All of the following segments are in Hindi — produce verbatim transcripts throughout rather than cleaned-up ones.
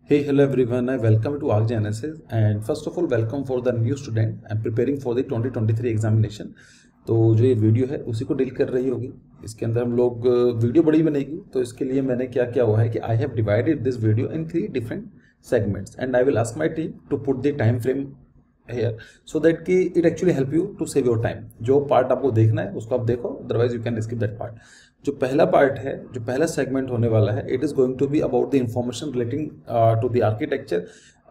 Hey, hello everyone. I welcome you to ArcGen N S S and first of all welcome for the new student. I'm preparing for the twenty twenty-three examination. तो जो ये वीडियो है उसी को डील कर रही होगी। इसके अंदर हम लोग वीडियो बड़ी बनेगी, तो इसके लिए मैंने क्या किया हुआ है कि I have divided this video in three different segments and I will ask my team to put the time frame here so that कि it actually help you to save your time. जो पार्ट आपको देखना है उसको आप देखो, otherwise you can skip that part. जो पहला पार्ट है, जो पहला सेगमेंट होने वाला है, it is going to be about the information relating to the architecture.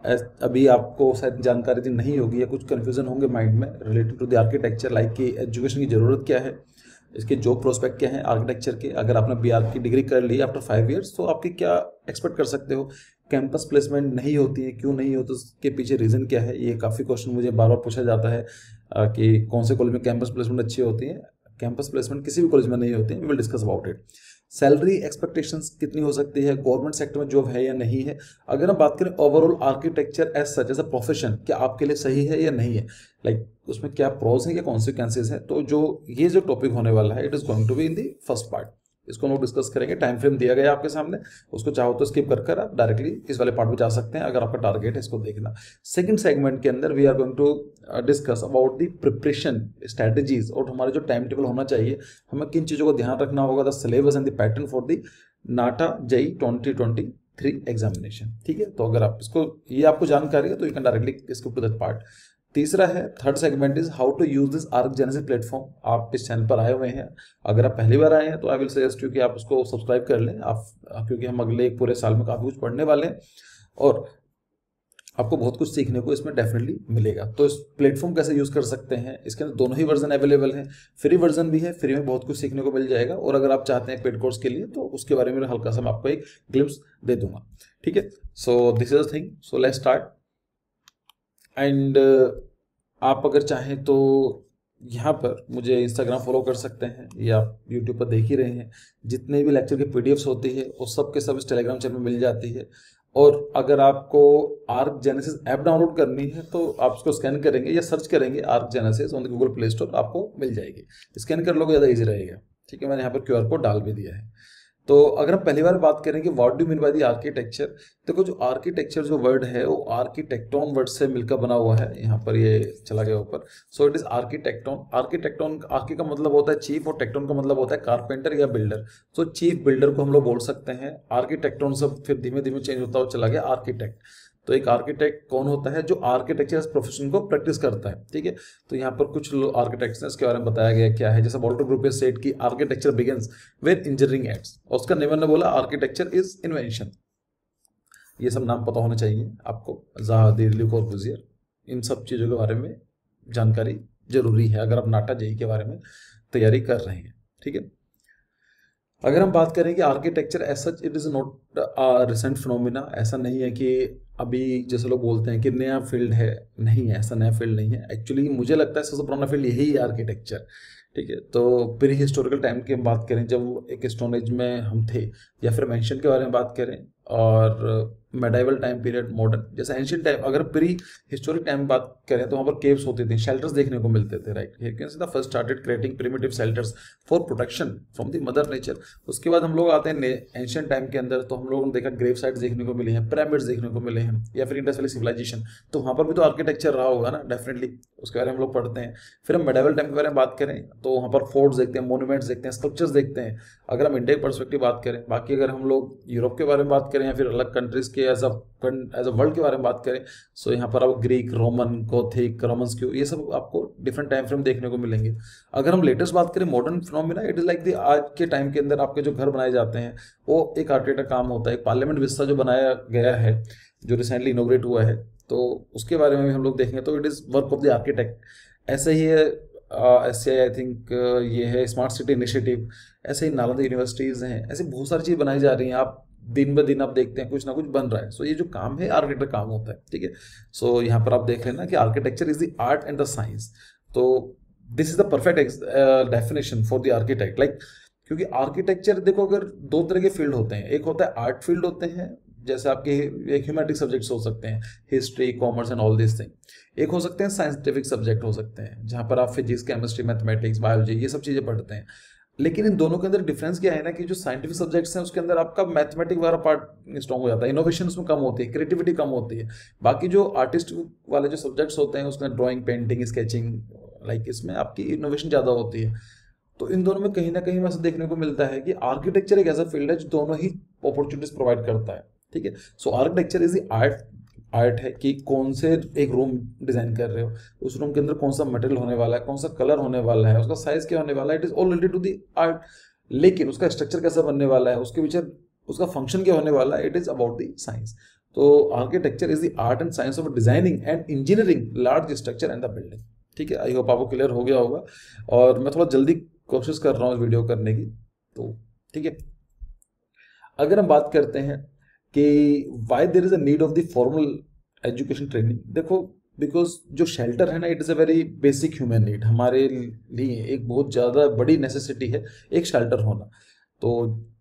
अभी आपको शायद जानकारी नहीं होगी या कुछ कन्फ्यूजन होंगे माइंड में related to the architecture, like कि एजुकेशन की ज़रूरत क्या है, इसके जॉब प्रोस्पेक्ट क्या है आर्किटेक्चर के। अगर आपने बी आर की डिग्री कर ली आफ्टर फाइव ईयर्स तो आपकी क्या एक्सपेक्ट कर सकते हो। कैंपस प्लेसमेंट नहीं होती है, क्यों नहीं होती, उसके पीछे रीज़न क्या है। ये काफ़ी क्वेश्चन मुझे बार बार पूछा जाता है कि कौन से कॉलेज में कैंपस प्लेसमेंट अच्छी होती है। कैंपस प्लेसमेंट किसी भी कॉलेज में नहीं होती है, we will discuss about it. Salary expectations कितनी हो सकती है, गवर्नमेंट सेक्टर में जॉब है या नहीं है। अगर हम बात करें overall architecture as such as a profession, क्या आपके लिए सही है या नहीं है, लाइक like, उसमें क्या प्रोज है या कॉन्सिक्वेंसेज है। तो जो ये जो टॉपिक होने वाला है, it is going to be in the first part. इसको हम लोग डिस्कस करेंगे। टाइम फ्रेम दिया गया आपके सामने, उसको चाहो तो स्किप कर कर आप डायरेक्टली इस वाले पार्ट में जा सकते हैं अगर आपका टारगेट है इसको देखना। सेकंड सेगमेंट के अंदर we are going to discuss about the preparation strategies, और हमारा जो टाइम टेबल होना चाहिए, हमें किन चीज़ों को ध्यान रखना होगा, the syllabus and the pattern for the NATA JEE twenty twenty three examination. ठीक है, तो अगर आप इसको ये आपको जानकारी है तो you can directly skip to that part. तीसरा है, third segment is how to use this ArchGenesis platform. आप इस चैनल पर आए हुए हैं, अगर आप पहली बार आए हैं तो आई विल सजेस्ट यू कि आप उसको सब्सक्राइब कर लें आप, क्योंकि हम अगले एक पूरे साल में काफ़ी कुछ पढ़ने वाले हैं और आपको बहुत कुछ सीखने को इसमें डेफिनेटली मिलेगा। तो इस प्लेटफॉर्म कैसे यूज़ कर सकते हैं, इसके अंदर दोनों ही वर्जन अवेलेबल हैं। फ्री वर्जन भी है, फ्री में बहुत कुछ सीखने को मिल जाएगा, और अगर आप चाहते हैं पेड कोर्स के लिए तो उसके बारे में हल्का सा मैं आपको एक ग्लिम्स दे दूंगा। ठीक है, so this is the thing, so let's start. And आप अगर चाहें तो यहाँ पर मुझे इंस्टाग्राम फॉलो कर सकते हैं, या आप यूट्यूब पर देख ही रहे हैं। जितने भी लेक्चर की पीडीएफ्स होती है वो सब के सब इस टेलीग्राम चैनल में मिल जाती है। और अगर आपको आर्क जेनेसिस ऐप डाउनलोड करनी है तो आप उसको स्कैन करेंगे या सर्च करेंगे Arch Genesis on the Google Play Store, आपको मिल जाएगी। स्कैन कर लोगे ज़्यादा ईजी रहेगा। ठीक है, मैंने यहाँ पर क्यू आर कोड डाल भी दिया है। तो अगर हम पहली बार बात करें कि what do mean by the architecture, देखो जो आर्किटेक्चर जो वर्ड है वो आर्किटेक्टोन वर्ड से मिलकर बना हुआ है। यहाँ पर ये चला गया ऊपर, so it is architecton. Architecton, archi का मतलब होता है चीफ और टेक्टोन का मतलब होता है कारपेंटर या बिल्डर। सो चीफ बिल्डर को हम लोग बोल सकते हैं। आर्किटेक्टोन से फिर धीमे धीमे चेंज होता हुआ चला गया आर्किटेक्ट। तो एक आर्किटेक्ट कौन होता है, जो आर्किटेक्चर प्रोफेशन को प्रैक्टिस करता है। ठीक है, तो यहाँ पर कुछ आर्किटेक्ट्स इसके बारे में बताया गया क्या है। जैसे वॉल्टर ग्रुप सेट की architecture begins where engineering ends, और उसका नेवर ने बोला आर्किटेक्चर इज इन्वेंशन। ये सब नाम पता होने चाहिए आपको, ज़ादिर, ले कॉर्बुजियर, इन सब चीज़ों के बारे में जानकारी जरूरी है अगर आप नाटा जेई के बारे में तैयारी कर रहे हैं। ठीक है, अगर हम बात करें कि architecture as such it is not a recent phenomena, ऐसा नहीं है कि अभी जैसे लोग बोलते हैं कि नया फील्ड है, नहीं है, ऐसा नया फील्ड नहीं है। एक्चुअली मुझे लगता है सबसे पुराना फील्ड यही है आर्किटेक्चर। ठीक है, तो प्री हिस्टोरिकल टाइम की हम बात करें, जब एक स्टोन एज में हम थे, या फिर एंशिएंट के बारे में बात करें, और मेडाइवल टाइम पीरियड, मॉडर्न, जैसे एंशिएंट टाइम। अगर प्री हिस्टोरिक टाइम बात करें तो वहाँ पर केव्स होती थी, शेल्टर्स देखने को मिलते थे, right. The first started creating primitive shelters for protection from the mother nature. उसके बाद हम लोग आते हैं एंशिएंट टाइम के अंदर, तो हम लोगों ने देखा ग्रेव साइट्स देखने को मिले हैं, पिरामिड्स देखने को मिले हैं, या फिर इंडस वैली सिविलाइजेशन। तो वहाँ पर भी तो आर्किटेक्चर रहा होगा ना, डेफिनेटली, उसके बारे में हम लोग पढ़ते हैं। फिर हम मेडाइवल टाइम के बारे में बात करें तो वहाँ पर फोर्ट्स देखते हैं, मोन्यूमेंट्स देखते हैं, स्कल्पचर्स देखते हैं, अगर हम इंडिया की पर्सपेक्टिव बात करें। बाकी अगर हम लोग यूरोप के बारे में बात करें या फिर अलग कंट्रीज के as a as a world के बारे में बात करें, सो यहाँ पर आपको Greek, Roman, Gothic, Romanesque, ये सब आपको डिफरेंट टाइम फ्रेम देखने को मिलेंगे। अगर हम लेटेस्ट बात करें modern phenomena, it is like the आज के टाइम के अंदर आपके जो घर बनाए जाते हैं वो एक आर्किटेक्ट का काम होता है। एक पार्लियामेंट विस्ता जो बनाया गया है, जो रिसेंटली इनोग्रेट हुआ है, तो उसके बारे में भी हम लोग देखेंगे तो it is work of the architect. ऐसे ही है ऐसे आई थिंक ये है स्मार्ट सिटी इनिशिएटिव, ऐसे ही नालंदा यूनिवर्सिटीज़ हैं, ऐसे बहुत सारी चीज़ बनाई जा रही हैं। आप दिन ब दिन आप देखते हैं कुछ ना कुछ बन रहा है। सो so, ये जो काम है आर्किटेक्ट काम होता है। ठीक है, सो so, यहाँ पर आप देख लेना कि architecture is the art and the science. तो this is the perfect definition for the architect, like, क्योंकि आर्किटेक्चर देखो, अगर दो तरह के फील्ड होते हैं, एक होता है आर्ट फील्ड होते हैं, जैसे आपके एक ह्यूमैनिटीज सब्जेक्ट्स हो सकते हैं, history, commerce and all this thing. एक हो सकते हैं साइंटिफिक सब्जेक्ट हो सकते हैं, जहाँ पर आप फिजिक्स, केमिस्ट्री, मैथमेटिक्स, बायोलॉजी, ये सब चीज़ें पढ़ते हैं। लेकिन इन दोनों के अंदर डिफरेंस क्या है ना कि जो साइंटिफिक सब्जेक्ट्स हैं उसके अंदर आपका मैथमेटिक वाला पार्ट स्ट्रॉन्ग हो जाता है, इनोवेशन उसमें कम होती है, क्रिएटिविटी कम होती है। बाकी जो आर्टिस्ट वाले जो सब्जेक्ट्स होते हैं उसमें ड्राइंग, पेंटिंग, स्केचिंग, लाइक इसमें आपकी इनोवेशन ज़्यादा होती है। तो इन दोनों में कहीं ना कहीं वैसे देखने को मिलता है कि आर्किटेक्चर एक ऐसा फील्ड है जो दोनों ही अपॉर्चुनिटीज प्रोवाइड करता है। ठीक है, so architecture is the art art है कि कौन से एक रूम डिजाइन कर रहे हो, उस रूम के अंदर कौन सा मटेरियल होने वाला है, कौन सा कलर होने वाला है, उसका साइज क्या होने वाला है, it is all related to the art. लेकिन उसका स्ट्रक्चर कैसा बनने वाला है, उसके पीछे उसका फंक्शन क्या होने वाला है, it is about the science. तो architecture is the art and science of designing and engineering large structure and the building. ठीक है, आई होप आपको क्लियर हो गया होगा, और मैं थोड़ा जल्दी कोशिश कर रहा हूँ वीडियो करने की। तो ठीक है, अगर हम बात करते हैं कि why there is a need of the formal education training, देखो बिकॉज जो शेल्टर है ना, it is a very basic human need, हमारे लिए एक बहुत ज़्यादा बड़ी नेसेसिटी है एक शेल्टर होना। तो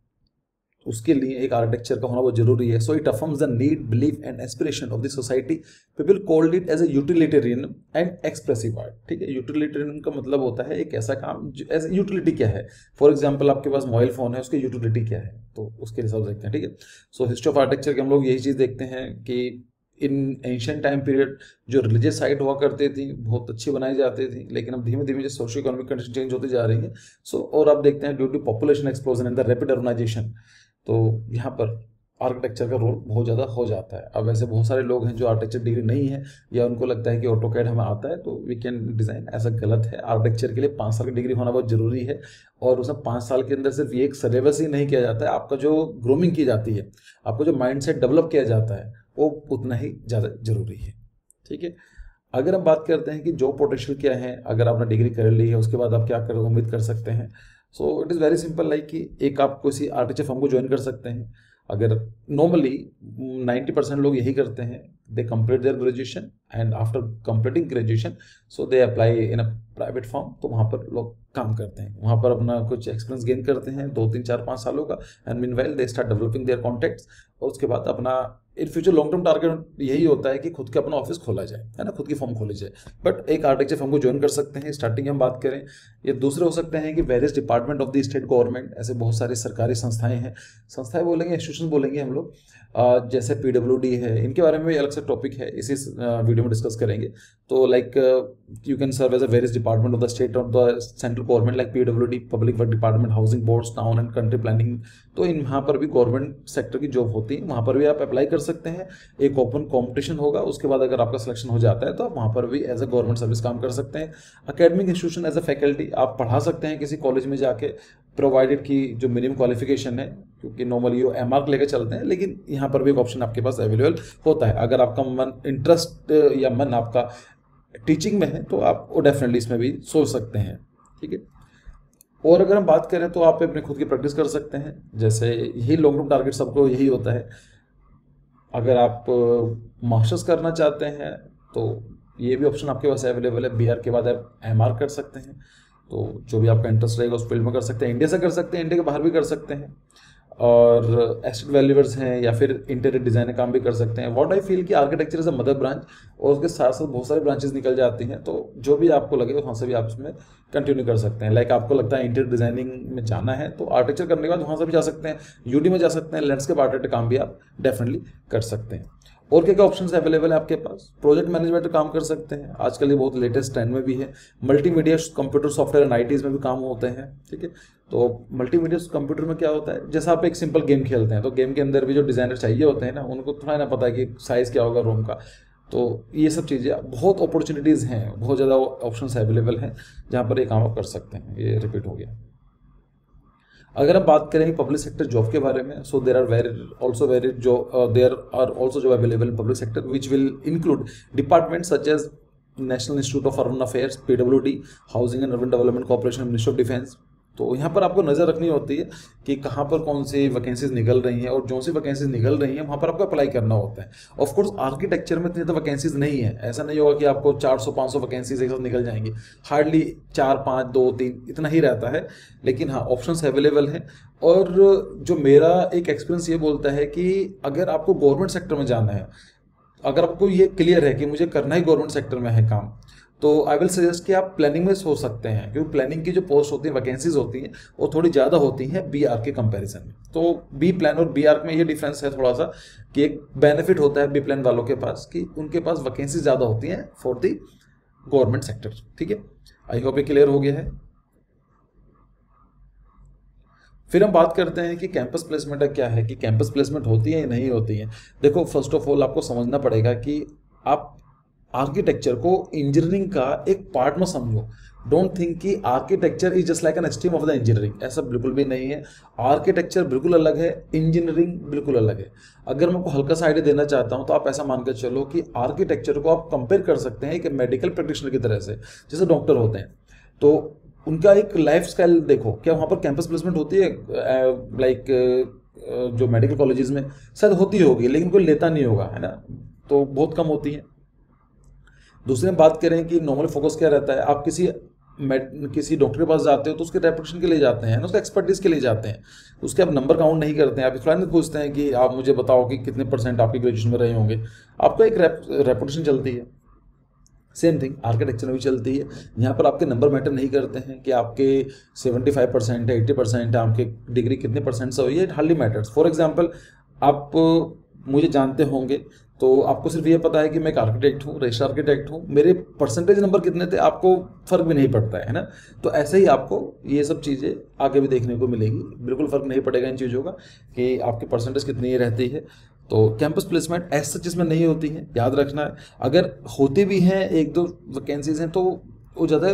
उसके लिए एक आर्किटेक्चर का होना बहुत जरूरी है। So it affirms the need, belief and aspiration of the society. People called it as a utilitarian and expressive art. ठीक है, यूटिलिटेरियन का मतलब होता है एक ऐसा काम एज यूटिलिटी क्या है। फॉर एग्जाम्पल आपके पास मोबाइल फोन है, उसकी यूटिलिटी क्या है, तो उसके हिसाब से देखते हैं। ठीक है, सो हिस्ट्री ऑफ आर्किटेक्चर के हम लोग यही चीज़ देखते हैं कि इन एंशियंट टाइम पीरियड जो रिलीजियस साइट हुआ करती थी बहुत अच्छी बनाई जाती थी, लेकिन अब धीमे धीमे जो सोशियो इकोनॉमिक कंडीशन चेंज होती जा रही है। सो so, और आप देखते हैं due to population explosion and the rapid urbanization, तो यहाँ पर आर्किटेक्चर का रोल बहुत ज़्यादा हो जाता है। अब ऐसे बहुत सारे लोग हैं जो आर्किटेक्चर डिग्री नहीं है या उनको लगता है कि ऑटोकैड हमें आता है तो वी कैन डिज़ाइन, ऐसा गलत है। आर्किटेक्चर के लिए पाँच साल की डिग्री होना बहुत जरूरी है, और उसमें पाँच साल के अंदर सिर्फ ये एक सिलेबस ही नहीं किया जाता है, आपका जो ग्रूमिंग की जाती है, आपका जो माइंड सेट डेवलप किया जाता है वो उतना ही ज़्यादा जरूरी है। ठीक है, अगर हम बात करते हैं कि जॉब पोटेंशियल क्या है, अगर आपने डिग्री कर ली है उसके बाद आप क्या कर उम्मीद कर सकते हैं, so it is very simple, like कि एक आप किसी आर्किटेक्चर फर्म को ज्वाइन कर सकते हैं। अगर नॉर्मली नाइन्टी परसेंट लोग यही करते हैं, they complete their graduation and after completing graduation so they apply in a private firm, तो वहाँ पर लोग काम करते हैं, वहाँ पर अपना कुछ एक्सपीरियंस गेन करते हैं दो तीन चार पाँच सालों का, and meanwhile they start developing their contacts, और उसके बाद अपना in future long term target यही होता है कि खुद का अपना ऑफिस खोला जाए, है ना, खुद की फर्म खोली जाए। बट एक आर्किटेक्चर फर्म को ज्वाइन कर सकते हैं, स्टार्टिंग हम बात करें। ये दूसरे हो सकते हैं कि various department of the state government, ऐसे बहुत सारी सरकारी संस्थाएं हैं, संस्थाएं बोलेंगे इंस्टीट्यूशन बोलेंगे हम लोग, जैसे पीडब्ल्यूडी है, इनके बारे में भी अलग से टॉपिक है, इसी वीडियो में डिस्कस करेंगे। तो like you can serve as a various department of the state of the central government, like PWD, public work department, housing boards, town and country planning. तो इन वहाँ पर भी गवर्नमेंट सेक्टर की जॉब होती है, वहाँ पर भी आप अप्लाई कर सकते हैं। एक ओपन कॉम्पिटिशन होगा, उसके बाद अगर आपका सिलेक्शन हो जाता है तो आप वहाँ पर भी एज अ गवर्नमेंट सर्विस काम कर सकते हैं। Academic institution as a faculty आप पढ़ा सकते हैं किसी कॉलेज में जाके, प्रोवाइडेड की जो मिनिमम क्वालिफिकेशन है, क्योंकि नॉर्मली वो एम आर्क लेकर चलते हैं, लेकिन यहाँ पर भी एक ऑप्शन आपके पास अवेलेबल होता है। अगर आपका मन इंटरेस्ट या मन आपका टीचिंग में है तो आप वो डेफिनेटली इसमें भी सोच सकते हैं। ठीक है, और अगर हम बात करें तो आप अपने खुद की प्रैक्टिस कर सकते हैं, जैसे यही लॉन्ग टर्म टारगेट सबको यही होता है। अगर आप मास्टर्स करना चाहते हैं तो ये भी ऑप्शन आपके पास अवेलेबल है, बी आर के बाद आप एम आर कर सकते हैं, तो जो भी आपका इंटरेस्ट रहेगा उस फील्ड में कर सकते हैं। इंडिया से कर सकते हैं, इंडिया के बाहर भी कर सकते हैं, और एस्टेट वैल्यूअर्स हैं या फिर इंटीरियर डिजाइनर काम भी कर सकते हैं। व्हाट आई फील कि architecture is a mother branch, और उसके साथ साथ बहुत सारे ब्रांचेस निकल जाती हैं, तो जो भी आपको लगे वहाँ से भी आप इसमें कंटिन्यू कर सकते हैं। लाइक आपको लगता है इंटीरियर डिजाइनिंग में जाना है तो आर्किटेक्चर करने के बाद वहाँ से भी जा सकते हैं, यूडी में जा सकते हैं, लैंडस्केप आर्किटेक्ट काम भी आप डेफिनेटली कर सकते हैं। और क्या क्या ऑप्शंस अवेलेबल है आपके पास, प्रोजेक्ट मैनेजमेंट काम कर सकते हैं, आजकल ये बहुत लेटेस्ट ट्रेंड में भी है। Multimedia computer software and ITs में भी काम होते हैं। ठीक है, तो मल्टीमीडिया कंप्यूटर में क्या होता है, जैसा आप एक सिंपल गेम खेलते हैं तो गेम के अंदर भी जो डिजाइनर चाहिए होते हैं ना, उनको थोड़ा ना पता है कि साइज क्या होगा रूम का, तो ये सब चीज़ें बहुत अपॉर्चुनिटीज़ हैं, बहुत ज़्यादा ऑप्शंस अवेलेबल हैं जहाँ पर ये काम आप कर सकते हैं। ये रिपीट हो गया। अगर हम बात करें पब्लिक सेक्टर जॉब के बारे में, so there are very also very जो there are also job available in public sector which will include department such as national institute of urban affairs, PWD, housing and urban development corporation, ministry of defence. तो यहाँ पर आपको नज़र रखनी होती है कि कहाँ पर कौन सी वैकेंसीज निकल रही हैं, और जो सी वैकेंसीज निकल रही हैं वहाँ पर आपको अप्लाई करना होता है। ऑफ कोर्स आर्किटेक्चर में इतनी तो वैकेंसीज नहीं है, ऐसा नहीं होगा कि आपको चार सौ पाँच सौ वैकेंसीज एक साथ निकल जाएंगी, हार्डली चार पाँच दो तीन इतना ही रहता है, लेकिन हाँ ऑप्शंस अवेलेबल हैं। और जो मेरा एक एक्सपीरियंस ये बोलता है कि अगर आपको गवर्नमेंट सेक्टर में जाना है, अगर आपको ये क्लियर है कि मुझे करना ही गवर्नमेंट सेक्टर में है काम, तो आई विल सजेस्ट कि आप प्लानिंग में सोच सकते हैं, क्योंकि प्लानिंग की जो पोस्ट होती है, वैकेंसीज होती हैं, वो थोड़ी ज़्यादा होती हैं बी आर के कंपैरिजन में। तो बी प्लान और बी आर में ये डिफरेंस है थोड़ा सा, कि एक बेनिफिट होता है बी प्लान वालों के पास कि उनके पास वैकेंसीज ज़्यादा होती हैं फॉर दी गवर्नमेंट सेक्टर। ठीक है, आई होप ये क्लियर हो गया है। फिर हम बात करते हैं कि कैंपस प्लेसमेंट क्या है, कि कैंपस प्लेसमेंट होती है या नहीं होती है। देखो, फर्स्ट ऑफ ऑल आपको समझना पड़ेगा कि आप आर्किटेक्चर को इंजीनियरिंग का एक पार्ट में समझो। डोंट थिंक कि architecture is just like an stream of the engineering, ऐसा बिल्कुल भी नहीं है। आर्किटेक्चर बिल्कुल अलग है, इंजीनियरिंग बिल्कुल अलग है। अगर मैं आपको हल्का सा आइडिया देना चाहता हूं तो आप ऐसा मानकर चलो कि आर्किटेक्चर को आप कंपेयर कर सकते हैं एक मेडिकल प्रैक्टिशनर की तरह से। जैसे डॉक्टर होते हैं तो उनका एक लाइफ स्टाइल देखो, क्या वहाँ पर कैंपस प्लेसमेंट होती है लाइक जो मेडिकल कॉलेजेस में शायद होती होगी, लेकिन कोई लेता नहीं होगा, है ना, तो बहुत कम होती है। दूसरी हम बात करें कि नॉर्मल फोकस क्या रहता है, आप किसी किसी डॉक्टर के पास जाते हो तो उसके रेपुटेशन के लिए जाते हैं ना, उसका एक्सपर्टीज के लिए जाते हैं, उसके आप नंबर काउंट नहीं करते हैं। आप इसलिए पूछते हैं कि आप मुझे बताओ कि कितने परसेंट आपकी ग्रेजुएशन में रहे होंगे, आपका एक रेपुटेशन चलती है। सेम थिंग आर्किटेक्चर में भी चलती है। यहाँ पर आपके नंबर मैटर नहीं करते हैं कि आपके पचहत्तर परसेंट है, अस्सी परसेंट है, आपके डिग्री कितने परसेंट से हुई है, it hardly matters. For example, आप मुझे जानते होंगे तो आपको सिर्फ ये पता है कि मैं एक आर्किटेक्ट हूँ, रजिस्टर आर्किटेक्ट हूँ, मेरे परसेंटेज नंबर कितने थे आपको फर्क भी नहीं पड़ता है, है ना। तो ऐसे ही आपको ये सब चीज़ें आगे भी देखने को मिलेगी, बिल्कुल फर्क नहीं पड़ेगा इन चीज़ों का कि आपकी परसेंटेज कितनी रहती है। तो कैंपस प्लेसमेंट ऐसा जिसमें नहीं होती है, याद रखना है। अगर होती भी हैं, एक दो वैकेंसीज हैं, तो वो ज़्यादा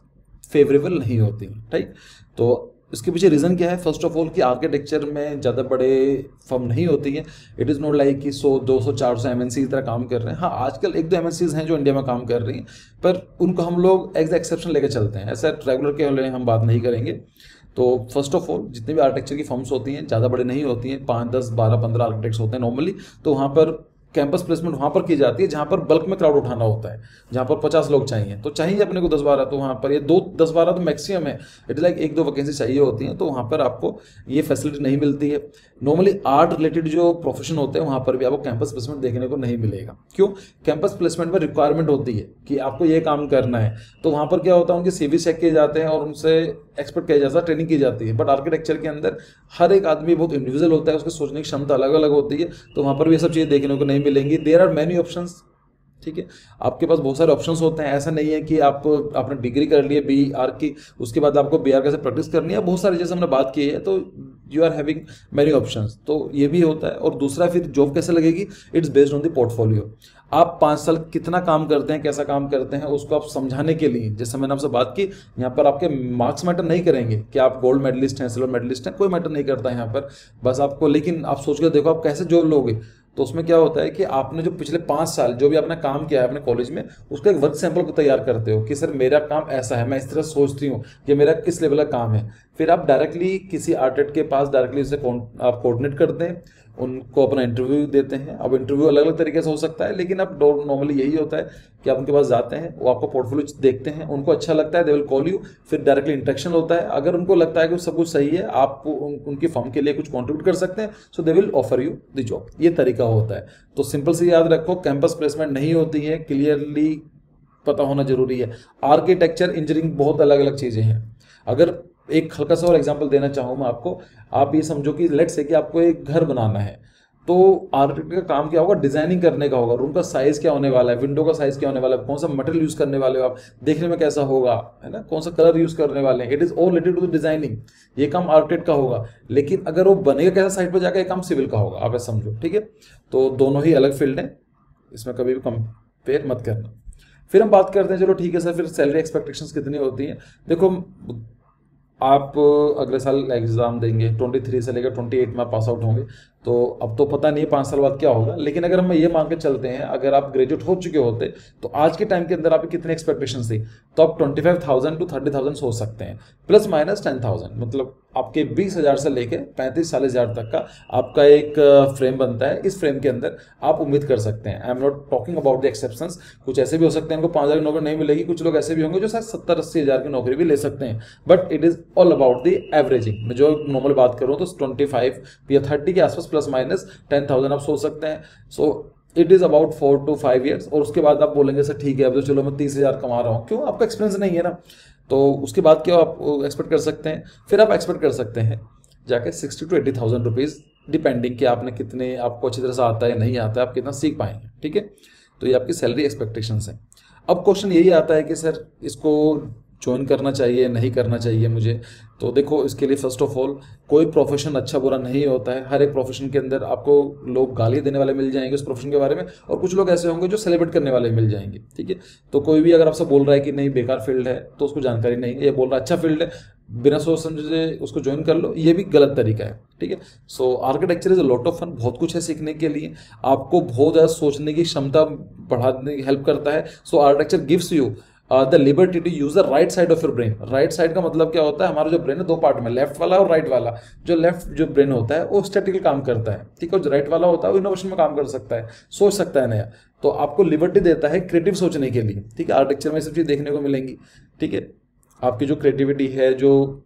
फेवरेबल नहीं होती हैं, ठीक। तो इसके पीछे रीज़न क्या है? फर्स्ट ऑफ ऑल कि आर्किटेक्चर में ज़्यादा बड़े फर्म नहीं होती हैं। इट इज़ नॉट लाइक कि सौ दो सौ चार सौ एम एन सी की तरह काम कर रहे हैं। हाँ, आजकल एक दो एम एन सीज हैं जो इंडिया में काम कर रही हैं, पर उनको हम लोग एज एक्सेप्शन लेकर चलते हैं, ऐसा रेगुलर के लिए हम बात नहीं करेंगे। तो फर्स्ट ऑफ ऑल जितनी भी आर्किटेक्चर की फर्म्स होती हैं ज़्यादा बड़े नहीं होती हैं, पाँच दस बारह पंद्रह आर्किटेक्ट्स होते हैं नॉर्मली। तो वहाँ पर कैंपस प्लेसमेंट वहाँ पर की जाती है जहाँ पर बल्क में क्राउड उठाना होता है, जहाँ पर पचास लोग चाहिए, तो चाहिए अपने को दस बारह, तो वहाँ पर ये दो दस बारह तो मैक्सिमम है, इट लाइक एक दो वैकेंसी चाहिए होती हैं, तो वहाँ पर आपको ये फैसिलिटी नहीं मिलती है। नॉर्मली आर्ट रिलेटेड जो प्रोफेशन होते हैं वहाँ पर भी आपको कैंपस प्लेसमेंट देखने को नहीं मिलेगा। क्यों? कैंपस प्लेसमेंट में रिक्वायरमेंट होती है कि आपको ये काम करना है, तो वहाँ पर क्या होता है, उनके सीवी चेक किए जाते हैं और उनसे एक्सपेक्ट किया जाता है, ट्रेनिंग की जाती है। बट आर्किटेक्चर के अंदर हर एक आदमी बहुत इंडिविजुअल होता है, उसकी सोचने की क्षमता अलग अलग होती है, तो वहाँ पर भी ये सब चीज़ें देखने को नहीं मिलेंगी। देयर आर मैनी ऑप्शंस, ठीक है, आपके पास बहुत सारे ऑप्शंस होते हैं। ऐसा नहीं है कि आप आपने डिग्री कर ली है बी आर की, उसके बाद आपको बी आर कैसे प्रैक्टिस करनी है, बहुत सारी जैसे हमने बात की है, तो you are having many options, तो ये भी होता है। और दूसरा, फिर जॉब कैसे लगेगी, it's based on the portfolio. आप पाँच साल कितना काम करते हैं, कैसा काम करते हैं, उसको आप समझाने के लिए, जैसे मैंने आपसे बात की, यहाँ पर आपके मार्क्स मैटर नहीं करेंगे कि आप गोल्ड मेडलिस्ट हैं, सिल्वर मेडलिस्ट हैं, कोई मैटर नहीं करता है यहाँ पर। बस आपको, लेकिन आप सोच कर देखो आप कैसे जॉब लोगे। तो उसमें क्या होता है कि आपने जो पिछले पाँच साल जो भी आपने काम किया है अपने कॉलेज में, उसका एक वर्क सैंपल को तैयार करते हो कि सर मेरा काम ऐसा है, मैं इस तरह सोचती हूँ, ये मेरा किस लेवल का काम है। फिर आप डायरेक्टली किसी आर्किटेक्ट के पास डायरेक्टली उसे आप कोऑर्डिनेट करते हैं, उनको अपना इंटरव्यू देते हैं। अब इंटरव्यू अलग अलग तरीके से हो सकता है, लेकिन अब नॉर्मली यही होता है कि आप उनके पास जाते हैं, वो आपको पोर्टफोलियो देखते हैं, उनको अच्छा लगता है, दे विल कॉल यू। फिर डायरेक्टली इंटरेक्शन होता है, अगर उनको लगता है कि सब कुछ सही है, आप उन, उनकी फर्म के लिए कुछ कॉन्ट्रीब्यूट कर सकते हैं, so they will offer you the job. ये तरीका होता है। तो सिंपल से याद रखो, कैंपस प्लेसमेंट नहीं होती है, क्लियरली पता होना जरूरी है। आर्किटेक्चर, इंजीनियरिंग बहुत अलग अलग चीज़ें हैं। अगर एक हल्का सा और एग्जांपल देना चाहूँ मैं आपको, आप ये समझो कि लेट्स से कि आपको एक घर बनाना है, तो आर्किटेक्ट का काम क्या होगा, डिजाइनिंग करने का होगा। रूम का साइज क्या होने वाला है, विंडो का साइज क्या होने वाला है, कौन सा मटेरियल यूज करने वाले हो आप, देखने में कैसा होगा, है ना, कौन सा कलर यूज करने वाले हैं, it is all related to the designing. ये काम आर्किटेक्ट का होगा, लेकिन अगर वो बनेगा कैसा साइट पर जाकर, ये काम सिविल का होगा, आप ऐसा समझो, ठीक है। तो दोनों ही अलग फील्ड हैं, इसमें कभी भी कंपेयर मत करना। फिर हम बात करते हैं, चलो ठीक है सर, फिर सैलरी एक्सपेक्टेशंस कितनी होती हैं। देखो, आप अगले साल एग्जाम देंगे, तेईस से लेकर अट्ठाईस में पास आउट होंगे, तो अब तो पता नहीं है पाँच साल बाद क्या होगा, लेकिन अगर हम ये मान के चलते हैं, अगर आप ग्रेजुएट हो चुके होते तो आज के टाइम के अंदर आपकी कितनी एक्सपेक्टेशंस थी, तो आप twenty five thousand to thirty thousand सोच सकते हैं, प्लस माइनस टेन थाउजेंड, मतलब आपके बीस हज़ार से लेकर पैंतीस चालीस हज़ार तक का आपका एक फ्रेम बनता है। इस फ्रेम के अंदर आप उम्मीद कर सकते हैं। I am not talking about the exceptions, कुछ ऐसे भी हो सकते हैं इनको पाँच हज़ार की नौकरी नहीं मिलेगी, कुछ लोग ऐसे भी होंगे जो शायद सत्तर अस्सी हज़ार की नौकरी भी ले सकते हैं, but it is all about the averaging. मैं जो नॉर्मल बात करूँ तो ट्वेंटी फाइव या थर्टी के आसपास प्लस माइनस टेन थाउजेंड आप सोच सकते हैं। So it is about four to five years, और उसके बाद आप बोलेंगे सर ठीक है अब तो चलो मैं तीस हज़ार कमा रहा हूँ, क्यों? आपका एक्सपीरियंस नहीं है ना। तो उसके बाद क्या आप एक्सपेक्ट कर सकते हैं? फिर आप एक्सपेक्ट कर सकते हैं जाके sixty to eighty thousand rupees, depending कि आपने कितने, आपको अच्छी तरह से आता है नहीं आता है, आप कितना सीख पाएंगे, ठीक है। तो ये आपकी सैलरी एक्सपेक्टेशंस है। अब क्वेश्चन यही आता है कि सर इसको ज्वाइन करना चाहिए नहीं करना चाहिए मुझे। तो देखो, इसके लिए फर्स्ट ऑफ ऑल कोई प्रोफेशन अच्छा बुरा नहीं होता है। हर एक प्रोफेशन के अंदर आपको लोग गाली देने वाले मिल जाएंगे उस प्रोफेशन के बारे में, और कुछ लोग ऐसे होंगे जो सेलिब्रेट करने वाले मिल जाएंगे, ठीक है। तो कोई भी अगर आपसे बोल रहा है कि नहीं बेकार फील्ड है, तो उसको जानकारी नहीं है। ये बोल रहा है अच्छा फील्ड है, बिना सोच समझे उसको ज्वाइन कर लो, ये भी गलत तरीका है, ठीक है। So architecture is a lot of fun, बहुत कुछ है सीखने के लिए, आपको बहुत ज़्यादा सोचने की क्षमता बढ़ाने की हेल्प करता है। So architecture gives you the liberty to use the right side of your brain. Right side का मतलब क्या होता है? हमारा जो ब्रेन है दो पार्ट में, लेफ्ट वाला और राइट वाला। जो लेफ्ट जो ब्रेन होता है वो स्टैटिकल काम करता है, ठीक है। जो राइट वाला होता है वो इनोवेशन में काम कर सकता है, सोच सकता है नया। तो आपको लिबर्टी देता है क्रिएटिव सोचने के लिए, ठीक है। आर्किटेक्चर में सब चीज़ देखने को मिलेंगी, ठीक है। आपकी जो क्रिएटिविटी है, जो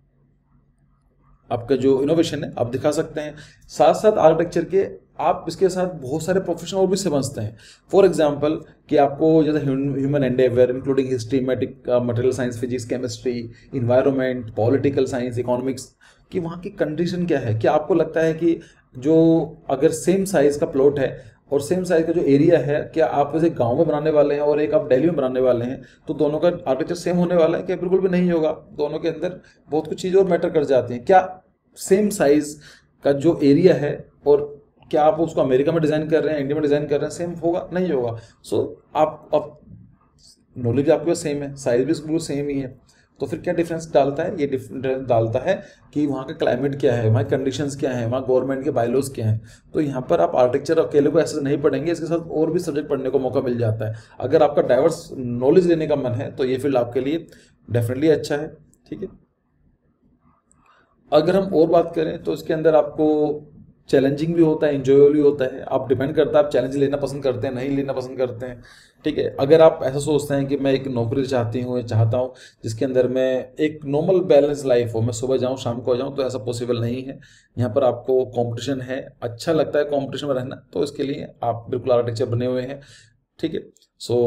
आपका जो इनोवेशन है, आप दिखा सकते हैं। साथ साथ आर्किटेक्चर के आप इसके साथ बहुत सारे प्रोफेशन और भी समझते हैं। फॉर एग्जांपल कि आपको जैसे human endeavour including history, material science, physics, chemistry, environment, political science, economics, कि वहाँ की कंडीशन क्या है। क्या आपको लगता है कि जो अगर सेम साइज का प्लॉट है और सेम साइज का जो एरिया है, क्या आप वैसे गांव में बनाने वाले हैं और एक आप दिल्ली में बनाने वाले हैं, तो दोनों का आर्किटेक्चर सेम होने वाला है? क्या बिल्कुल भी नहीं होगा। दोनों के अंदर बहुत कुछ चीज़ें और मैटर कर जाती हैं। क्या सेम साइज का जो एरिया है, और क्या आप उसको अमेरिका में डिज़ाइन कर रहे हैं, इंडिया में डिज़ाइन कर रहे हैं, सेम होगा? नहीं होगा। सो so, आप अब नॉलेज आपके पास सेम है, साइज भी बिल्कुल सेम ही है, तो फिर क्या डिफरेंस डालता है? ये डिफरेंस डालता है कि वहाँ का क्लाइमेट क्या है, वहाँ की कंडीशंस क्या है, वहाँ गवर्नमेंट के बायलॉज क्या हैं। तो यहाँ पर आप आर्किटेक्चर अकेले को ऐसे नहीं पढ़ेंगे, इसके साथ और भी सब्जेक्ट पढ़ने को मौका मिल जाता है। अगर आपका डाइवर्स नॉलेज लेने का मन है तो ये फील्ड आपके लिए डेफिनेटली अच्छा है, ठीक है। अगर हम और बात करें तो इसके अंदर आपको चैलेंजिंग भी होता है, इंजॉयबल भी होता है। आप डिपेंड करता है आप चैलेंज लेना पसंद करते हैं नहीं लेना पसंद करते हैं, ठीक है। अगर आप ऐसा सोचते हैं कि मैं एक नौकरी चाहती हूँ चाहता हूँ जिसके अंदर मैं एक नॉर्मल बैलेंस लाइफ हो, मैं सुबह जाऊँ शाम को आ जाऊँ, तो ऐसा पॉसिबल नहीं है। यहाँ पर आपको कंपटीशन है, अच्छा लगता है कंपटीशन में रहना, तो इसके लिए आप बिल्कुल आर्किटेक्चर बने हुए हैं, ठीक है। सो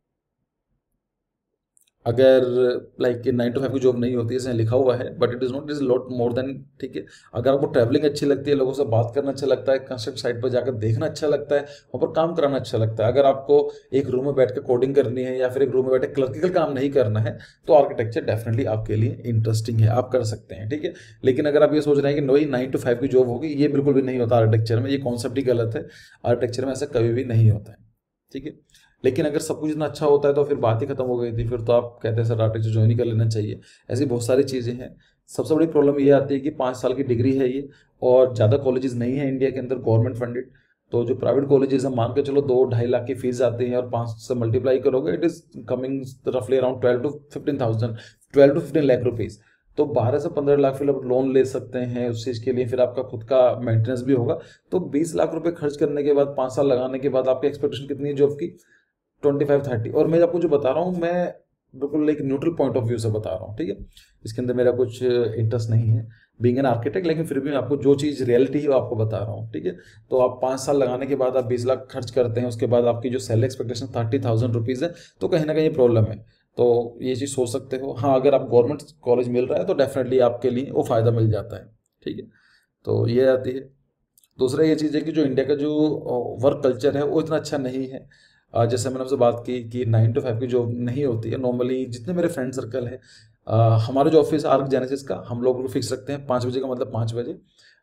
अगर लाइक नाइन टू फाइव की जॉब नहीं होती है, इसमें लिखा हुआ है, but it is not, it is lot more than, ठीक है। अगर आपको ट्रैवलिंग अच्छी लगती है, लोगों से बात करना अच्छा लगता है, कंस्ट्रक्शन साइट पर जाकर देखना अच्छा लगता है, वहाँ पर काम कराना अच्छा लगता है, अगर आपको एक रूम में बैठ कर कोडिंग करनी है या फिर एक रूम में बैठ कर क्लर्किकल काम नहीं करना है, तो आर्किटेक्चर डेफिनेटली आपके लिए इंटरेस्टिंग है, आप कर सकते हैं, ठीक है। लेकिन अगर आप ये सोच रहे हैं कि वही नाइन टू फाइव की जॉब होगी, ये बिल्कुल भी नहीं होता आर्किटेक्चर में, ये कॉन्सेप्ट ही गलत है। आर्किटेक्चर में ऐसा कभी भी नहीं होता है, ठीक है। लेकिन अगर सब कुछ इतना अच्छा होता है तो फिर बात ही खत्म हो गई थी, फिर तो आप कहते हैं सर आर्किटेक्चर ज्वाइन ही कर लेना चाहिए। ऐसी बहुत सारी चीज़ें हैं। सबसे बड़ी प्रॉब्लम ये आती है कि पाँच साल की डिग्री है ये, और ज़्यादा कॉलेजेस नहीं है इंडिया के अंदर गवर्नमेंट फंडेड। तो जो प्राइवेट कॉलेजेस हम मान के चलो दो ढाई लाख की फीस आती है, और पाँच से मल्टीप्लाई करोगे इट इज़ कमिंग रफली around twelve to fifteen thousand twelve to fifteen lakh rupees. तो बारह से पंद्रह लाख फिर आप लोन ले सकते हैं उस चीज़ के लिए, फिर आपका खुद का मेंटेनेंस भी होगा। तो बीस लाख रुपए खर्च करने के बाद पाँच साल लगाने के बाद आपकी एक्सपेक्टेशन कितनी है जॉब की? Twenty five thirty. और मैं आपको जो बता रहा हूँ मैं बिल्कुल एक न्यूट्रल पॉइंट ऑफ व्यू से बता रहा हूँ, ठीक है। इसके अंदर मेरा कुछ इंटरेस्ट नहीं है बीइंग एन आर्किटेक्ट, लेकिन फिर भी मैं आपको जो चीज़ रियलिटी है वो आपको बता रहा हूँ, ठीक है। तो आप पाँच साल लगाने के बाद आप बीस लाख खर्च करते हैं, उसके बाद आपकी जो salary expectation thirty thousand rupees है, तो कहीं ना कहीं प्रॉब्लम है। तो ये चीज़ सोच सकते हो। हाँ, अगर आप गवर्नमेंट कॉलेज मिल रहा है तो डेफिनेटली आपके लिए वो फ़ायदा मिल जाता है, ठीक है। तो ये आती है। दूसरा ये चीज़ है कि जो इंडिया का जो वर्क कल्चर है वो इतना अच्छा नहीं है। अ, जैसे मैंने आपसे बात की कि नाइन टू फाइव की जॉब नहीं होती है नॉर्मली। जितने मेरे फ्रेंड सर्कल है, अ, हमारा जो ऑफिस आर्क जेनेसिस का, हम लोग फिक्स रखते हैं पाँच बजे का, मतलब पाँच बजे।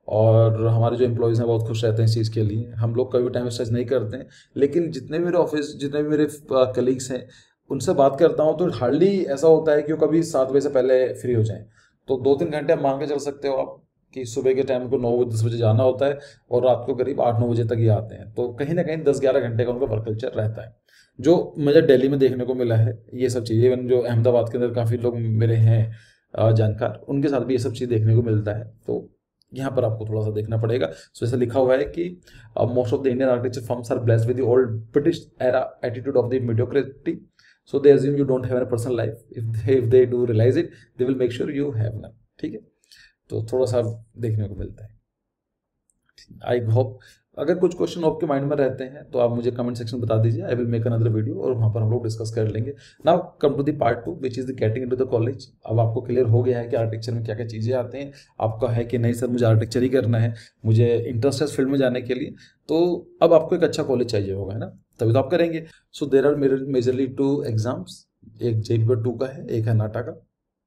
और हमारे जो एम्प्लॉयज़ हैं बहुत खुश रहते हैं इस चीज़ के लिए, हम लोग कभी टाइम वेस्ट नहीं करते हैं। लेकिन जितने भी मेरे ऑफिस, जितने भी मेरे कलीग्स हैं, उनसे बात करता हूँ तो हार्डली ऐसा होता है कि वो कभी सात बजे से पहले फ्री हो जाएं। तो दो तीन घंटे आप मान के चल सकते हो आप कि सुबह के टाइम को नौ बजे दस बजे जाना होता है, और रात को करीब आठ नौ बजे तक ही आते हैं। तो कहीं ना कहीं दस ग्यारह घंटे का उनका वर्क कल्चर रहता है, जो मुझे दिल्ली में देखने को मिला है। ये सब चीज़ें इवन जो अहमदाबाद के अंदर काफ़ी लोग मेरे हैं अ, जानकार, उनके साथ भी ये सब चीज़ देखने को मिलता है। तो यहाँ पर आपको थोड़ा सा देखना पड़ेगा। सो ऐसा लिखा हुआ है कि most of the Indian architecture firms are blessed with the old British era attitude of the mediocrity, so they assume you don't have an personal life, if if they do realize it they will make sure you have none, ठीक है। तो थोड़ा सा देखने को मिलता है। आई होप अगर कुछ क्वेश्चन आपके माइंड में रहते हैं तो आप मुझे कमेंट सेक्शन बता दीजिए, I will make another video और वहाँ पर हम लोग डिस्कस कर लेंगे। Now come to the part two which is the getting into the college. अब आपको क्लियर हो गया है कि आर्किटेक्चर में क्या क्या चीज़ें आते हैं, आपका है कि नहीं सर मुझे आर्किटेक्चर ही करना है, मुझे इंटरेस्ट है इस फील्ड में जाने के लिए, तो अब आपको एक अच्छा कॉलेज चाहिए होगा, है ना, तभी तो आप करेंगे। So there are majorly two exams, एक जे पेपर टू का है, एक है नाटा का,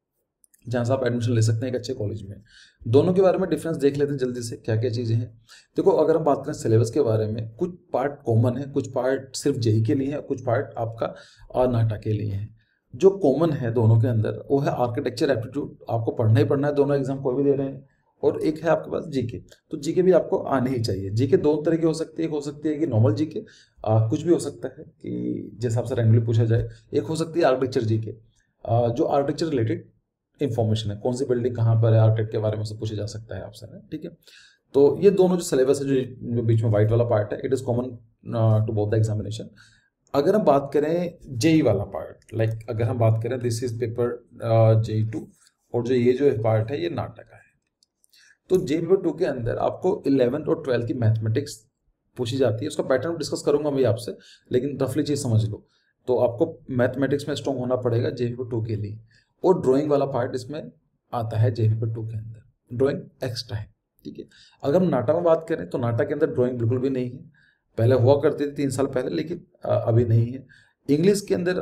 जहाँ से आप एडमिशन ले सकते हैं एक अच्छे कॉलेज में। दोनों के बारे में डिफरेंस देख लेते हैं जल्दी से, क्या क्या चीज़ें हैं। देखो अगर हम बात करें सिलेबस के बारे में, कुछ पार्ट कॉमन है, कुछ पार्ट सिर्फ जेई के लिए है, कुछ पार्ट आपका और नाटा के लिए है। जो कॉमन है दोनों के अंदर वो है आर्किटेक्चर एप्टीट्यूड, आपको पढ़ना ही पढ़ना है, दोनों एग्जाम कोई भी दे रहे हैं। और एक है आपके पास जीके, तो जीके भी आपको आने ही चाहिए। जीके दो तरह की हो सकती है, एक हो सकती है कि नॉर्मल जीके, कुछ भी हो सकता है कि जैसे आपसे रैंडमली पूछा जाए, एक हो सकती है आर्किटेक्चर जीके, जो आर्किटेक्चर रिलेटेड इंफॉर्मेशन है, कौन सी बिल्डिंग कहाँ पर है, आर्किटेक्ट के बारे में सब पूछा जा सकता है आपसे, ठीक है। तो ये दोनों जो सिलेबस है, जो बीच में व्हाइट वाला पार्ट है, it is common to both the examination. अगर हम बात करें जेई वाला पार्ट, लाइक like, अगर हम बात करें this is paper JEE two, और जो ये जो पार्ट है ये नाटक है। तो जेई पेपर टू के अंदर आपको इलेवेंथ और ट्वेल्थ की मैथमेटिक्स पूछी जाती है, उसका पैटर्न डिस्कस करूंगा मैं आपसे, लेकिन रफली चीज समझ लो। तो आपको मैथमेटिक्स में स्ट्रॉन्ग होना पड़ेगा जेई पेपर टू के लिए, और ड्राइंग वाला पार्ट इसमें आता है जेई पेपर टू के अंदर, ड्राइंग एक्स्ट्रा है, ठीक है। अगर हम नाटा में बात करें तो नाटा के अंदर ड्राइंग बिल्कुल भी नहीं है, पहले हुआ करती थी तीन साल पहले, लेकिन अभी नहीं है। इंग्लिश के अंदर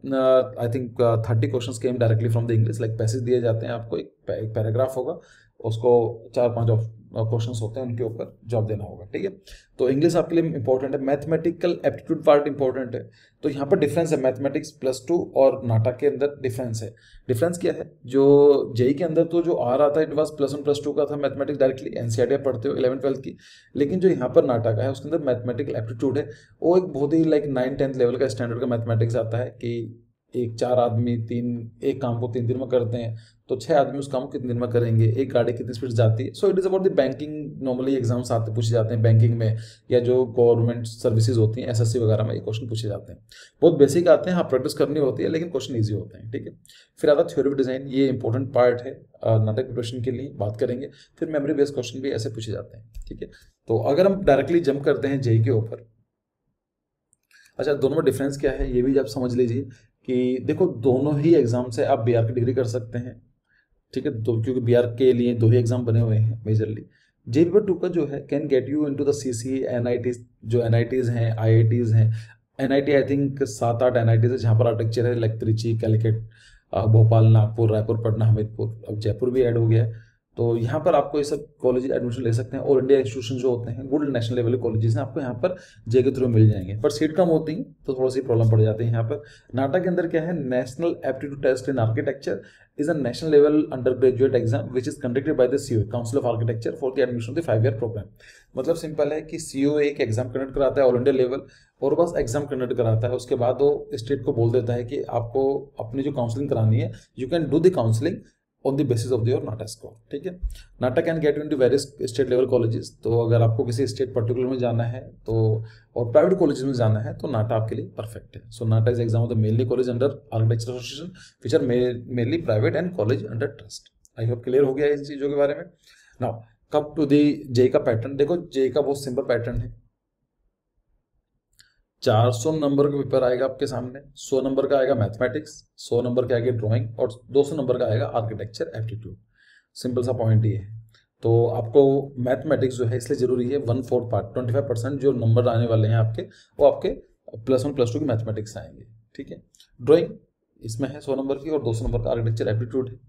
I think thirty questions came directly from the English, like passage दिए जाते हैं आपको, एक पैराग्राफ होगा, उसको चार पांच क्वेश्चंस होते हैं, उनके ऊपर जवाब देना होगा, ठीक है। तो इंग्लिश आपके लिए इंपॉर्टेंट है, मैथमेटिकल एप्टीट्यूड पार्ट इंपॉर्टेंट है। तो यहाँ पर डिफरेंस है, मैथमेटिक्स प्लस टू और नाटा के अंदर डिफरेंस है। डिफरेंस क्या है, जो जेई के अंदर तो जो आ रहा था it was plus one plus two का था मैथमेटिक्स डायरेक्टली, एनसीईआरटी पढ़ते हो इलेवन ट्वेल्थ की, लेकिन जो यहाँ पर नाटा का है उसके अंदर मैथमेटिकल एप्टीट्यूड है, वो एक बहुत ही लाइक नाइन टेंथ लेवल का स्टैंडर्ड का मैथमेटिक्स आता है कि एक चार आदमी तीन एक काम को तीन दिन में करते हैं, तो छह आदमी उस काम को कितने दिन में करेंगे, एक गाड़ी कितनी स्पीड जाती है। So it is about the banking, normally exams आते पूछे जाते हैं बैंकिंग में, या जो गवर्नमेंट सर्विसेज होती हैं एसएससी वगैरह में, ये क्वेश्चन पूछे जाते हैं, बहुत बेसिक आते हैं, हाँ प्रैक्टिस करनी होती है, लेकिन क्वेश्चन ईजी होते हैं, ठीक है। फिर आता थ्योरी ऑफ डिजाइन, ये इंपॉर्टेंट पार्ट है नाटक प्रिपरेशन के लिए, बात करेंगे। फिर मेमोरी बेस्ड क्वेश्चन भी ऐसे पूछे जाते हैं, ठीक है। तो अगर हम डायरेक्टली जंप करते हैं जेई के ऊपर, अच्छा दोनों में डिफरेंस क्या है ये भी आप समझ लीजिए कि देखो दोनों ही एग्जाम से आप बीआर की डिग्री कर सकते हैं, ठीक है, तो क्योंकि बीआर के लिए दो ही एग्जाम बने हुए हैं मेजरली। जेई पेपर टू का जो है can get you into the CC, NITs, जो एनआईटीज हैं, आईआईटीज हैं, एनआईटी आई थिंक सात आठ एनआईटीज है जहाँ पर आर्किटेक्चर है, लाइक त्रिची, कैलकट, भोपाल, नागपुर, रायपुर, पटना, हमीरपुर, अब जयपुर भी ऐड हो गया है। तो यहाँ पर आपको ये सब कॉलेज एडमिशन ले सकते हैं, ऑल इंडिया इंस्टीट्यूशन जो होते हैं, गुड नेशनल लेवल के कॉलेजेस हैं, आपको यहाँ पर जे के थ्रू मिल जाएंगे, पर सीट कम होती है तो थोड़ा सी प्रॉब्लम पड़ जाती है यहाँ पर। नाटा के अंदर क्या है, national aptitude test in architecture is a national level undergraduate exam which is conducted by the C O A, Council of Architecture, for the admission of the five year program। मतलब सिंपल है कि C O A एक एग्जाम कंडक्ट कराता है ऑल इंडिया लेवल, और बस एग्जाम कंडक्ट कराता है, उसके बाद वो स्टेट को बोल देता है कि आपको अपनी जो काउंसलिंग करानी है, you can do the counselling on the basis of your NATA score, ठीक है। NATA can get into various state level colleges, तो अगर आपको किसी स्टेट पर्टिकुलर में जाना है तो, और प्राइवेट कॉलेजेस में जाना है, तो नाटा आपके लिए परफेक्ट है। So NATA is exam of the mainly college under architecture association which are mainly private and college under trust. I hope clear हो गया इन चीज़ों के बारे में। Now come to the JEE का पैटर्न। देखो जेई का बहुत सिंपल पैटर्न है, चार सौ नंबर का पेपर आएगा आपके सामने, सौ नंबर का आएगा मैथमेटिक्स, सौ नंबर का आएगा ड्राइंग, और दो सौ नंबर का आएगा आर्किटेक्चर एप्टीट्यूड। सिंपल सा पॉइंट ये है। तो आपको मैथमेटिक्स जो है इसलिए जरूरी है, one fourth part twenty five percent जो नंबर आने वाले हैं आपके, वो आपके प्लस वन प्लस टू की मैथमेटिक्स आएंगे, ठीक है। ड्राइंग इसमें है सौ नंबर की, और दो सौ नंबर का आर्किटेक्चर एप्टीट्यूड है।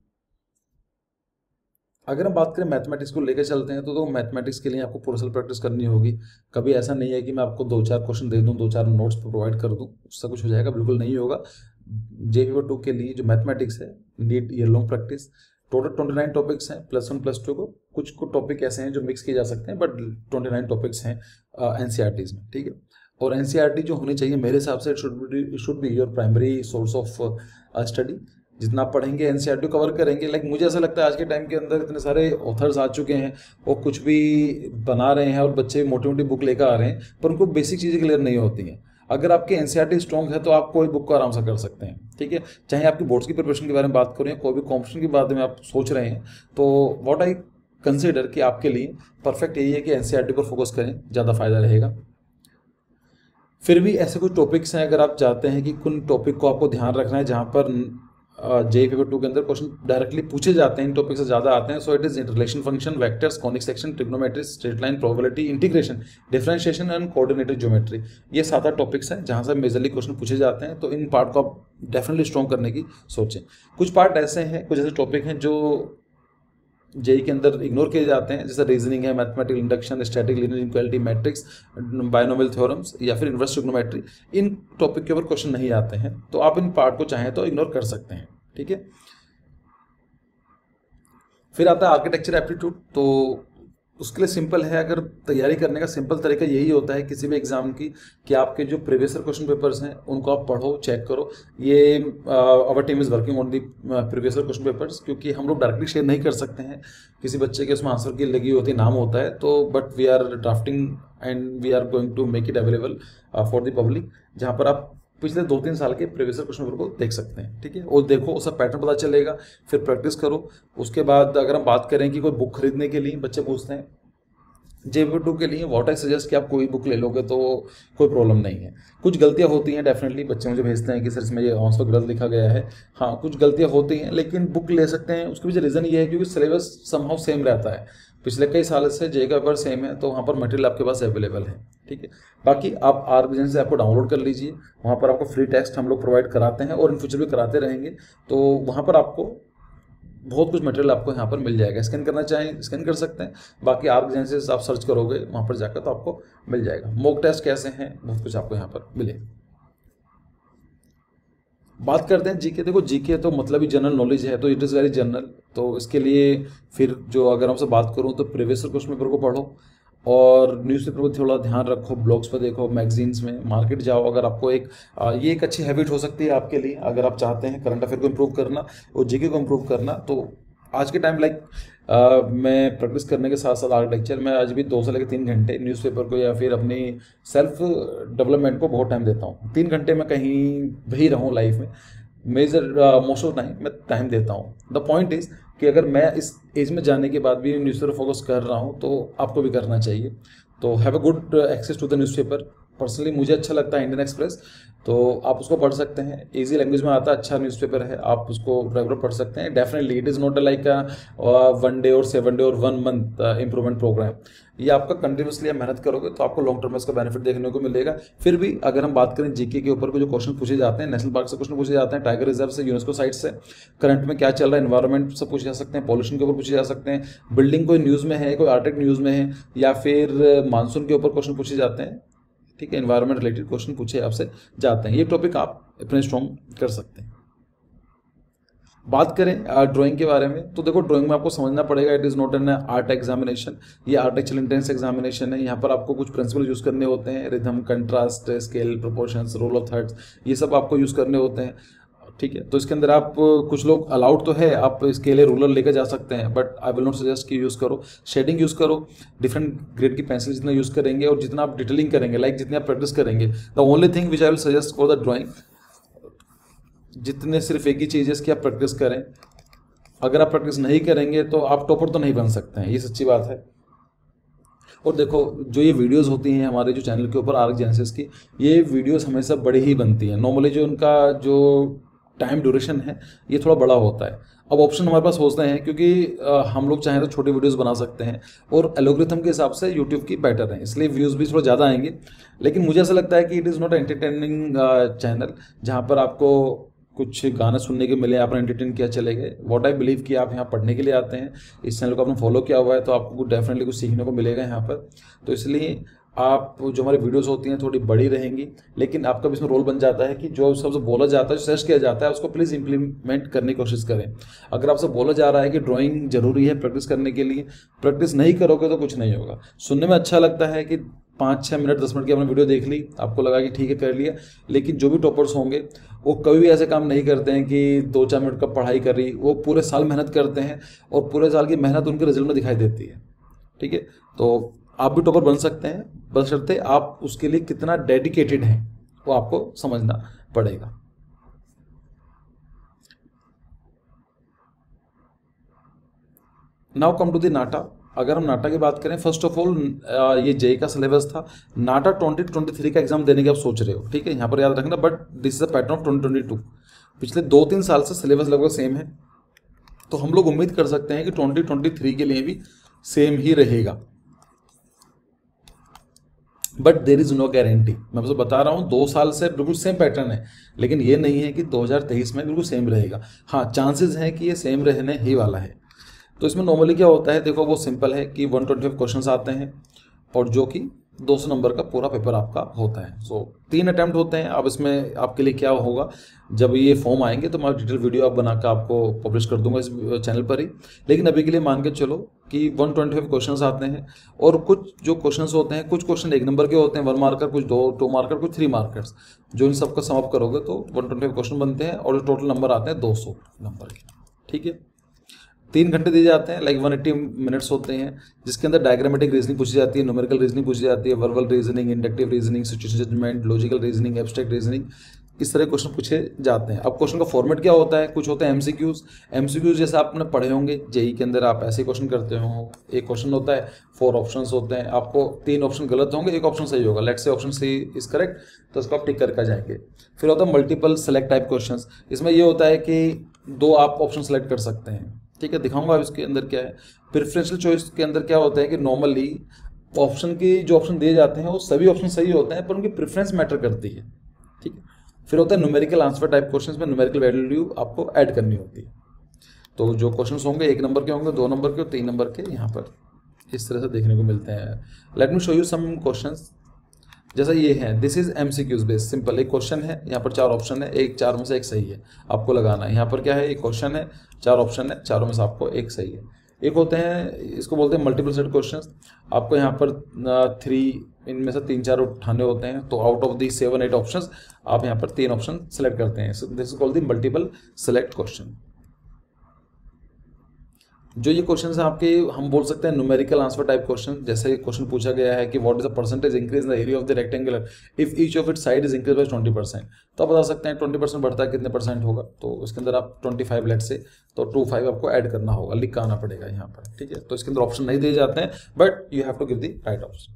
अगर हम बात करें मैथमेटिक्स को लेकर चलते हैं तो, तो मैथमेटिक्स के लिए आपको पूरा साल प्रैक्टिस करनी होगी। कभी ऐसा नहीं है कि मैं आपको दो चार क्वेश्चन दे दूं, दो चार नोट्स प्रोवाइड कर दूं, उससे कुछ हो जाएगा, बिल्कुल नहीं होगा। जे पेपर टू के लिए जो मैथमेटिक्स है, need year long practice. Total twenty nine topics हैं प्लस वन प्लस टू को, कुछ कुछ टॉपिक ऐसे हैं जो मिक्स किए जा सकते हैं, बट ट्वेंटी नाइन टॉपिक्स हैं एनसीईआरटीज में, ठीक है। और एनसीईआरटी जो होनी चाहिए मेरे हिसाब से, it should be your primary source of study. जितना पढ़ेंगे एनसीईआरटी कवर करेंगे। लाइक मुझे ऐसा लगता है आज के टाइम के अंदर इतने सारे ऑथर्स आ चुके हैं, वो कुछ भी बना रहे हैं और बच्चे मोटी मोटी बुक लेकर आ रहे हैं, पर उनको बेसिक चीज़ें क्लियर नहीं होती हैं। अगर आपके एनसीईआरटी स्ट्रॉन्ग है तो आप कोई बुक को आराम से कर सकते हैं, ठीक है। चाहे आपकी बोर्ड्स की प्रिपरेशन के बारे में बात करें, कोई भी कॉम्पिटिशन के बारे में आप सोच रहे हैं, तो व्हाट आई कंसिडर कि आपके लिए परफेक्ट यही है कि एनसीईआरटी पर फोकस करें, ज़्यादा फायदा रहेगा। फिर भी ऐसे कुछ टॉपिक्स हैं, अगर आप चाहते हैं कि कुछ टॉपिक को आपको ध्यान रखना है जहाँ पर जेई पेपर टू के अंदर क्वेश्चन डायरेक्टली पूछे जाते हैं, इन टॉपिक से ज़्यादा आते हैं, so it is relation function, vectors, conic section, trigonometry, straight line, probability, integration, differentiation and coordinated geometry. ये सात आठ टॉपिक्स हैं जहाँ से मेजरली क्वेश्चन पूछे जाते हैं, तो इन पार्ट को आप डेफिनेटली स्ट्रॉन्ग करने की सोचें। कुछ पार्ट ऐसे हैं, कुछ ऐसे टॉपिक हैं जो जेई के अंदर इग्नोर किए जाते हैं, जैसे रीजनिंग है, mathematical induction, static linear equality, matrix, binomial theorems या फिर इनवर्स ट्रिग्नोमेट्री। इन टॉपिक के ऊपर क्वेश्चन नहीं आते हैं, तो आप इन पार्ट को चाहें तो इग्नोर कर सकते हैं, ठीक है। फिर आता है आर्किटेक्चर एप्टीट्यूड, तो उसके लिए सिंपल है, अगर तैयारी करने का सिंपल तरीका यही होता है किसी भी एग्जाम की, कि आपके जो प्रीवियस ईयर क्वेश्चन पेपर्स हैं उनको आप पढ़ो, चेक करो। ये our team is working on the previous year question papers, क्योंकि हम लोग डायरेक्टली शेयर नहीं कर सकते हैं, किसी बच्चे के उसमें आंसर की लगी होती है, नाम होता है, तो but we are drafting and we are going to make it available for the public, जहाँ पर आप पिछले दो तीन साल के प्रीवियस क्वेश्चन पेपर को देख सकते हैं, ठीक है। और देखो उसका पैटर्न पता चलेगा, फिर प्रैक्टिस करो। उसके बाद अगर हम बात करें कि कोई बुक खरीदने के लिए बच्चे पूछते हैं, जे पेपर टू के लिए व्हाट आई सजेस्ट कि आप कोई बुक ले लोगे तो कोई प्रॉब्लम नहीं है। कुछ गलतियां होती हैं डेफिनेटली, बच्चे मुझे भेजते हैं कि सर इसमें ये आंसर गलत लिखा गया है, हाँ कुछ गलतियां होती हैं, लेकिन बुक ले सकते हैं। उसके पीछे रीज़न ये है क्योंकि सिलेबस समहाउ सेम रहता है, पिछले कई साल से जे का पेपर सेम है, तो वहाँ पर मटेरियल आपके पास अवेलेबल है, ठीक है। बाकी आप आर्गेजन से आपको डाउनलोड कर लीजिए, वहाँ पर आपको फ्री टेक्स्ट हम लोग प्रोवाइड कराते हैं और इन फ्यूचर भी कराते रहेंगे, तो वहाँ पर आपको बहुत कुछ मटेरियल आपको यहाँ पर मिल जाएगा। स्कैन करना चाहें स्कैन कर सकते हैं, बाकी आर्गेजन से आप सर्च करोगे वहाँ पर जाकर तो आपको मिल जाएगा। मॉक टेस्ट कैसे हैं, बहुत कुछ आपको यहाँ पर मिलेगा। बात करते हैं जीके। देखो जीके तो मतलब ही जनरल नॉलेज है, तो इट इज़ वेरी जनरल, तो इसके लिए फिर जो अगर हमसे बात करूँ तो प्रीवियस क्वेश्चन पेपर को पढ़ो और न्यूज़पेपर पर थोड़ा ध्यान रखो, ब्लॉग्स पर देखो, मैगजीन्स में, मार्केट जाओ। अगर आपको एक आ, ये एक अच्छी हैबिट हो सकती है आपके लिए, अगर आप चाहते हैं करंट अफेयर को इम्प्रूव करना और जीके को इम्प्रूव करना, तो आज के टाइम लाइक मैं प्रैक्टिस करने के साथ साथ आर्किटेक्चर में आज भी दो से लेकर तीन घंटे न्यूज़पेपर को या फिर अपनी सेल्फ डेवलपमेंट को बहुत टाइम देता हूँ। तीन घंटे मैं कहीं भी रहूँ लाइफ में, मेजर मोस्ट ऑफ टाइम मैं टाइम देता हूँ। द पॉइंट इज़ कि अगर मैं इस एज में जाने के बाद भी न्यूज़पेपर फोकस कर रहा हूँ तो आपको भी करना चाहिए। तो have a good access to the newspaper. Personally मुझे अच्छा लगता है इंडियन एक्सप्रेस, तो आप उसको पढ़ सकते हैं, इजी लैंग्वेज में आता है, अच्छा न्यूज़पेपर है, आप उसको रेगुलर पढ़ सकते हैं। Definitely it is not like one day और सेवन डे और वन मंथ इंप्रूवमेंट प्रोग्राम। ये आपका कंटिन्यूसली आप मेहनत करोगे तो आपको लॉन्ग टर्म में इसका बेनिफिट देखने को मिलेगा। फिर भी अगर हम बात करें जीके के ऊपर को जो क्वेश्चन पूछे जाते हैं, नेशनल पार्क से क्वेश्चन पूछे जाते हैं, टाइगर रिजर्व से, यूनेस्को साइट से, करंट में क्या चल रहा है, एनवायरमेंट से पूछे जा सकते हैं, पॉल्यूशन के ऊपर पूछे जा सकते हैं, बिल्डिंग कोई न्यूज़ में है, कोई आर्टिक न्यूज़ में है, या फिर मानसून के ऊपर क्वेश्चन पूछे जाते हैं, ठीक है। एनवायरमेंट रिलेटेड क्वेश्चन पूछे आपसे जाते हैं, ये टॉपिक आप अपने स्ट्रॉन्ग कर सकते हैं। बात करें ड्राइंग के बारे में, तो देखो ड्राइंग में आपको समझना पड़ेगा, it is not an art examination, ये आर्टिफिशियल इंटेंस एग्जामिनेशन है। यहाँ पर आपको कुछ प्रिंसिपल यूज़ करने होते हैं, rhythm, contrast, scale, proportions, role of thirds, ये सब आपको यूज़ करने होते हैं, ठीक है। तो इसके अंदर आप कुछ लोग अलाउड तो है, आप इसके लिए रूलर लेकर जा सकते हैं, but I will not suggest कि यूज़ करो। शेडिंग यूज़ करो, डिफरेंट ग्रेड की पेंसिल जितना यूज़ करेंगे और जितना आप डिटेलिंग करेंगे, लाइक जितनी आप प्रैक्टिस करेंगे, the only thing which I will suggest for the drawing, जितने सिर्फ एक ही चीज़ है कि आप प्रैक्टिस करें। अगर आप प्रैक्टिस नहीं करेंगे तो आप टॉपर तो नहीं बन सकते हैं, ये सच्ची बात है। और देखो जो ये वीडियोस होती हैं हमारे जो चैनल के ऊपर आर्क जेनेसिस की, ये वीडियोस हमेशा बड़ी ही बनती हैं। नॉर्मली जो उनका जो टाइम ड्यूरेशन है ये थोड़ा बड़ा होता है। अब ऑप्शन हमारे पास होते हैं क्योंकि आ, हम लोग चाहें तो छोटे वीडियोस बना सकते हैं और एल्गोरिथम के हिसाब से यूट्यूब की बेटर है, इसलिए व्यूज़ भी थोड़ा ज़्यादा आएंगे। लेकिन मुझे ऐसा लगता है कि it is not entertaining channel जहाँ पर आपको कुछ गाना सुनने के मिले, आपने एंटरटेन किया चले गए। व्हाट आई बिलीव कि आप यहाँ पढ़ने के लिए आते हैं, इस चैनल को आपने फॉलो किया हुआ है तो आपको डेफिनेटली कुछ सीखने को मिलेगा यहाँ पर। तो इसलिए आप जो हमारी वीडियोस होती हैं थोड़ी बड़ी रहेंगी, लेकिन आपका भी इसमें रोल बन जाता है कि जो सबसे बोला जाता है, जो सजेस्ट किया जाता है, उसको प्लीज़ इंप्लीमेंट करने की कोशिश करें। अगर आपसे बोला जा रहा है कि ड्राइंग जरूरी है प्रैक्टिस करने के लिए, प्रैक्टिस नहीं करोगे तो कुछ नहीं होगा। सुनने में अच्छा लगता है कि पाँच छः मिनट दस मिनट की आपने वीडियो देख ली, आपको लगा कि ठीक है कर लिया, लेकिन जो भी टॉपर्स होंगे वो कभी भी ऐसे काम नहीं करते हैं कि दो चार मिनट का पढ़ाई कर रही, वो पूरे साल मेहनत करते हैं और पूरे साल की मेहनत उनके रिजल्ट में दिखाई देती है, ठीक है। तो आप भी टॉपर बन सकते हैं, बशर्ते आप उसके लिए कितना डेडिकेटेड हैं वो आपको समझना पड़ेगा। Now come to the NATA. अगर हम नाटा की बात करें, फर्स्ट ऑफ ऑल ये जेई का सिलेबस था। नाटा ट्वेंटी ट्वेंटी थ्री का एग्जाम देने की आप सोच रहे हो, ठीक है, यहाँ पर याद रखना, but this is the pattern of twenty twenty two. पिछले दो तीन साल से सिलेबस लगभग सेम है, तो हम लोग उम्मीद कर सकते हैं कि ट्वेंटी ट्वेंटी थ्री के लिए भी सेम ही रहेगा, but there is no guarantee. मैं आपसे बता रहा हूँ, दो साल से बिल्कुल सेम पैटर्न है, लेकिन ये नहीं है कि दो हज़ार तेईस में बिल्कुल सेम रहेगा। हाँ, चांसेस हैं कि ये सेम रहने ही वाला है। तो इसमें नॉर्मली क्या होता है, देखो वो सिंपल है कि वन ट्वेंटी फाइव क्वेश्चन आते हैं और जो कि दो सौ नंबर का पूरा पेपर आपका होता है। सो so, तीन अटैम्प्ट होते हैं। अब इसमें आपके लिए क्या होगा, जब ये फॉर्म आएंगे तो मैं डिटेल वीडियो आप बनाकर आपको पब्लिश कर दूंगा इस चैनल पर ही। लेकिन अभी के लिए मान के चलो कि वन ट्वेंटी फाइव क्वेश्चन आते हैं और कुछ जो क्वेश्चन होते हैं, कुछ क्वेश्चन एक नंबर के होते हैं, वन मार्कर, कुछ दो टू मार्कर, कुछ थ्री मार्कर्स। जो इन सबका सम अप करोगे तो वन ट्वेंटी फाइव क्वेश्चन बनते हैं और जो टोटल नंबर आते हैं दो सौ नंबर के, ठीक है। तीन घंटे दिए जाते हैं, लाइक वन एट्टी मिनट्स होते हैं, जिसके अंदर डायग्रामेटिक रीजनिंग पूछी जाती है, न्यूमेरिकल रीजनिंग पूछी जाती है, verbal reasoning, inductive reasoning, situation judgement, logical reasoning, abstract reasoning, इस तरह क्वेश्चन पूछे जाते हैं। अब क्वेश्चन का फॉर्मेट क्या होता है, कुछ होते हैं एमसीक्यूज। एमसीक्यूज जैसे आपने पढ़े होंगे जेई के अंदर, आप ऐसे क्वेश्चन करते हो, एक क्वेश्चन होता है, फोर ऑप्शंस होते हैं, आपको तीन ऑप्शन गलत होंगे, एक ऑप्शन सही होगा। Let's say option C is correct, तो उसको आप टिक करके जाएंगे। फिर होता है मल्टीपल सेलेक्ट टाइप क्वेश्चन। इसमें यह होता है कि दो आप ऑप्शन सेलेक्ट कर सकते हैं, ठीक है। दिखाऊंगा अब इसके अंदर क्या है। प्रेफरेंशियल चॉइस के अंदर क्या होता है कि नॉर्मली ऑप्शन के जो ऑप्शन दिए जाते हैं वो सभी ऑप्शन सही होते हैं, पर उनकी प्रेफरेंस मैटर करती है, ठीक है। फिर होता है न्यूमेरिकल आंसर टाइप क्वेश्चंस में न्यूमेरिकल वैल्यू आपको ऐड करनी होती है। तो जो क्वेश्चंस होंगे एक नंबर के होंगे, दो नंबर के और तीन नंबर के, यहाँ पर इस तरह से देखने को मिलते हैं। Let me show you some questions. जैसा ये है, this is MCQs based, simple. एक क्वेश्चन है, यहाँ पर चार ऑप्शन है, एक चार में से एक सही है, आपको लगाना है। यहाँ पर क्या है, एक क्वेश्चन है, चार ऑप्शन है, चारों में से आपको एक सही है। एक होते हैं, इसको बोलते हैं मल्टीपल सेट क्वेश्चंस। आपको यहाँ पर थ्री, इनमें से तीन चार उठाने होते हैं, तो out of the seven eight options आप यहाँ पर तीन ऑप्शन सेलेक्ट करते हैं। This is called the multiple select question. जो ये क्वेश्चन है आपके, हम बोल सकते हैं न्यूमेरिकल आंसर टाइप क्वेश्चन। जैसे क्वेश्चन पूछा गया है कि what is the percentage increase in the area of the rectangular if each of it side is increase by twenty percent. तो आप बता सकते हैं ट्वेंटी परसेंट बढ़ता है कितने परसेंट होगा, तो इसके अंदर आप ट्वेंटी फाइव लेट से, तो टू फाइव आपको ऐड करना होगा, लिख के आना पड़ेगा यहाँ पर, ठीक है। तो इसके अंदर ऑप्शन नहीं दिए जाते हैं, but you have to give the right option.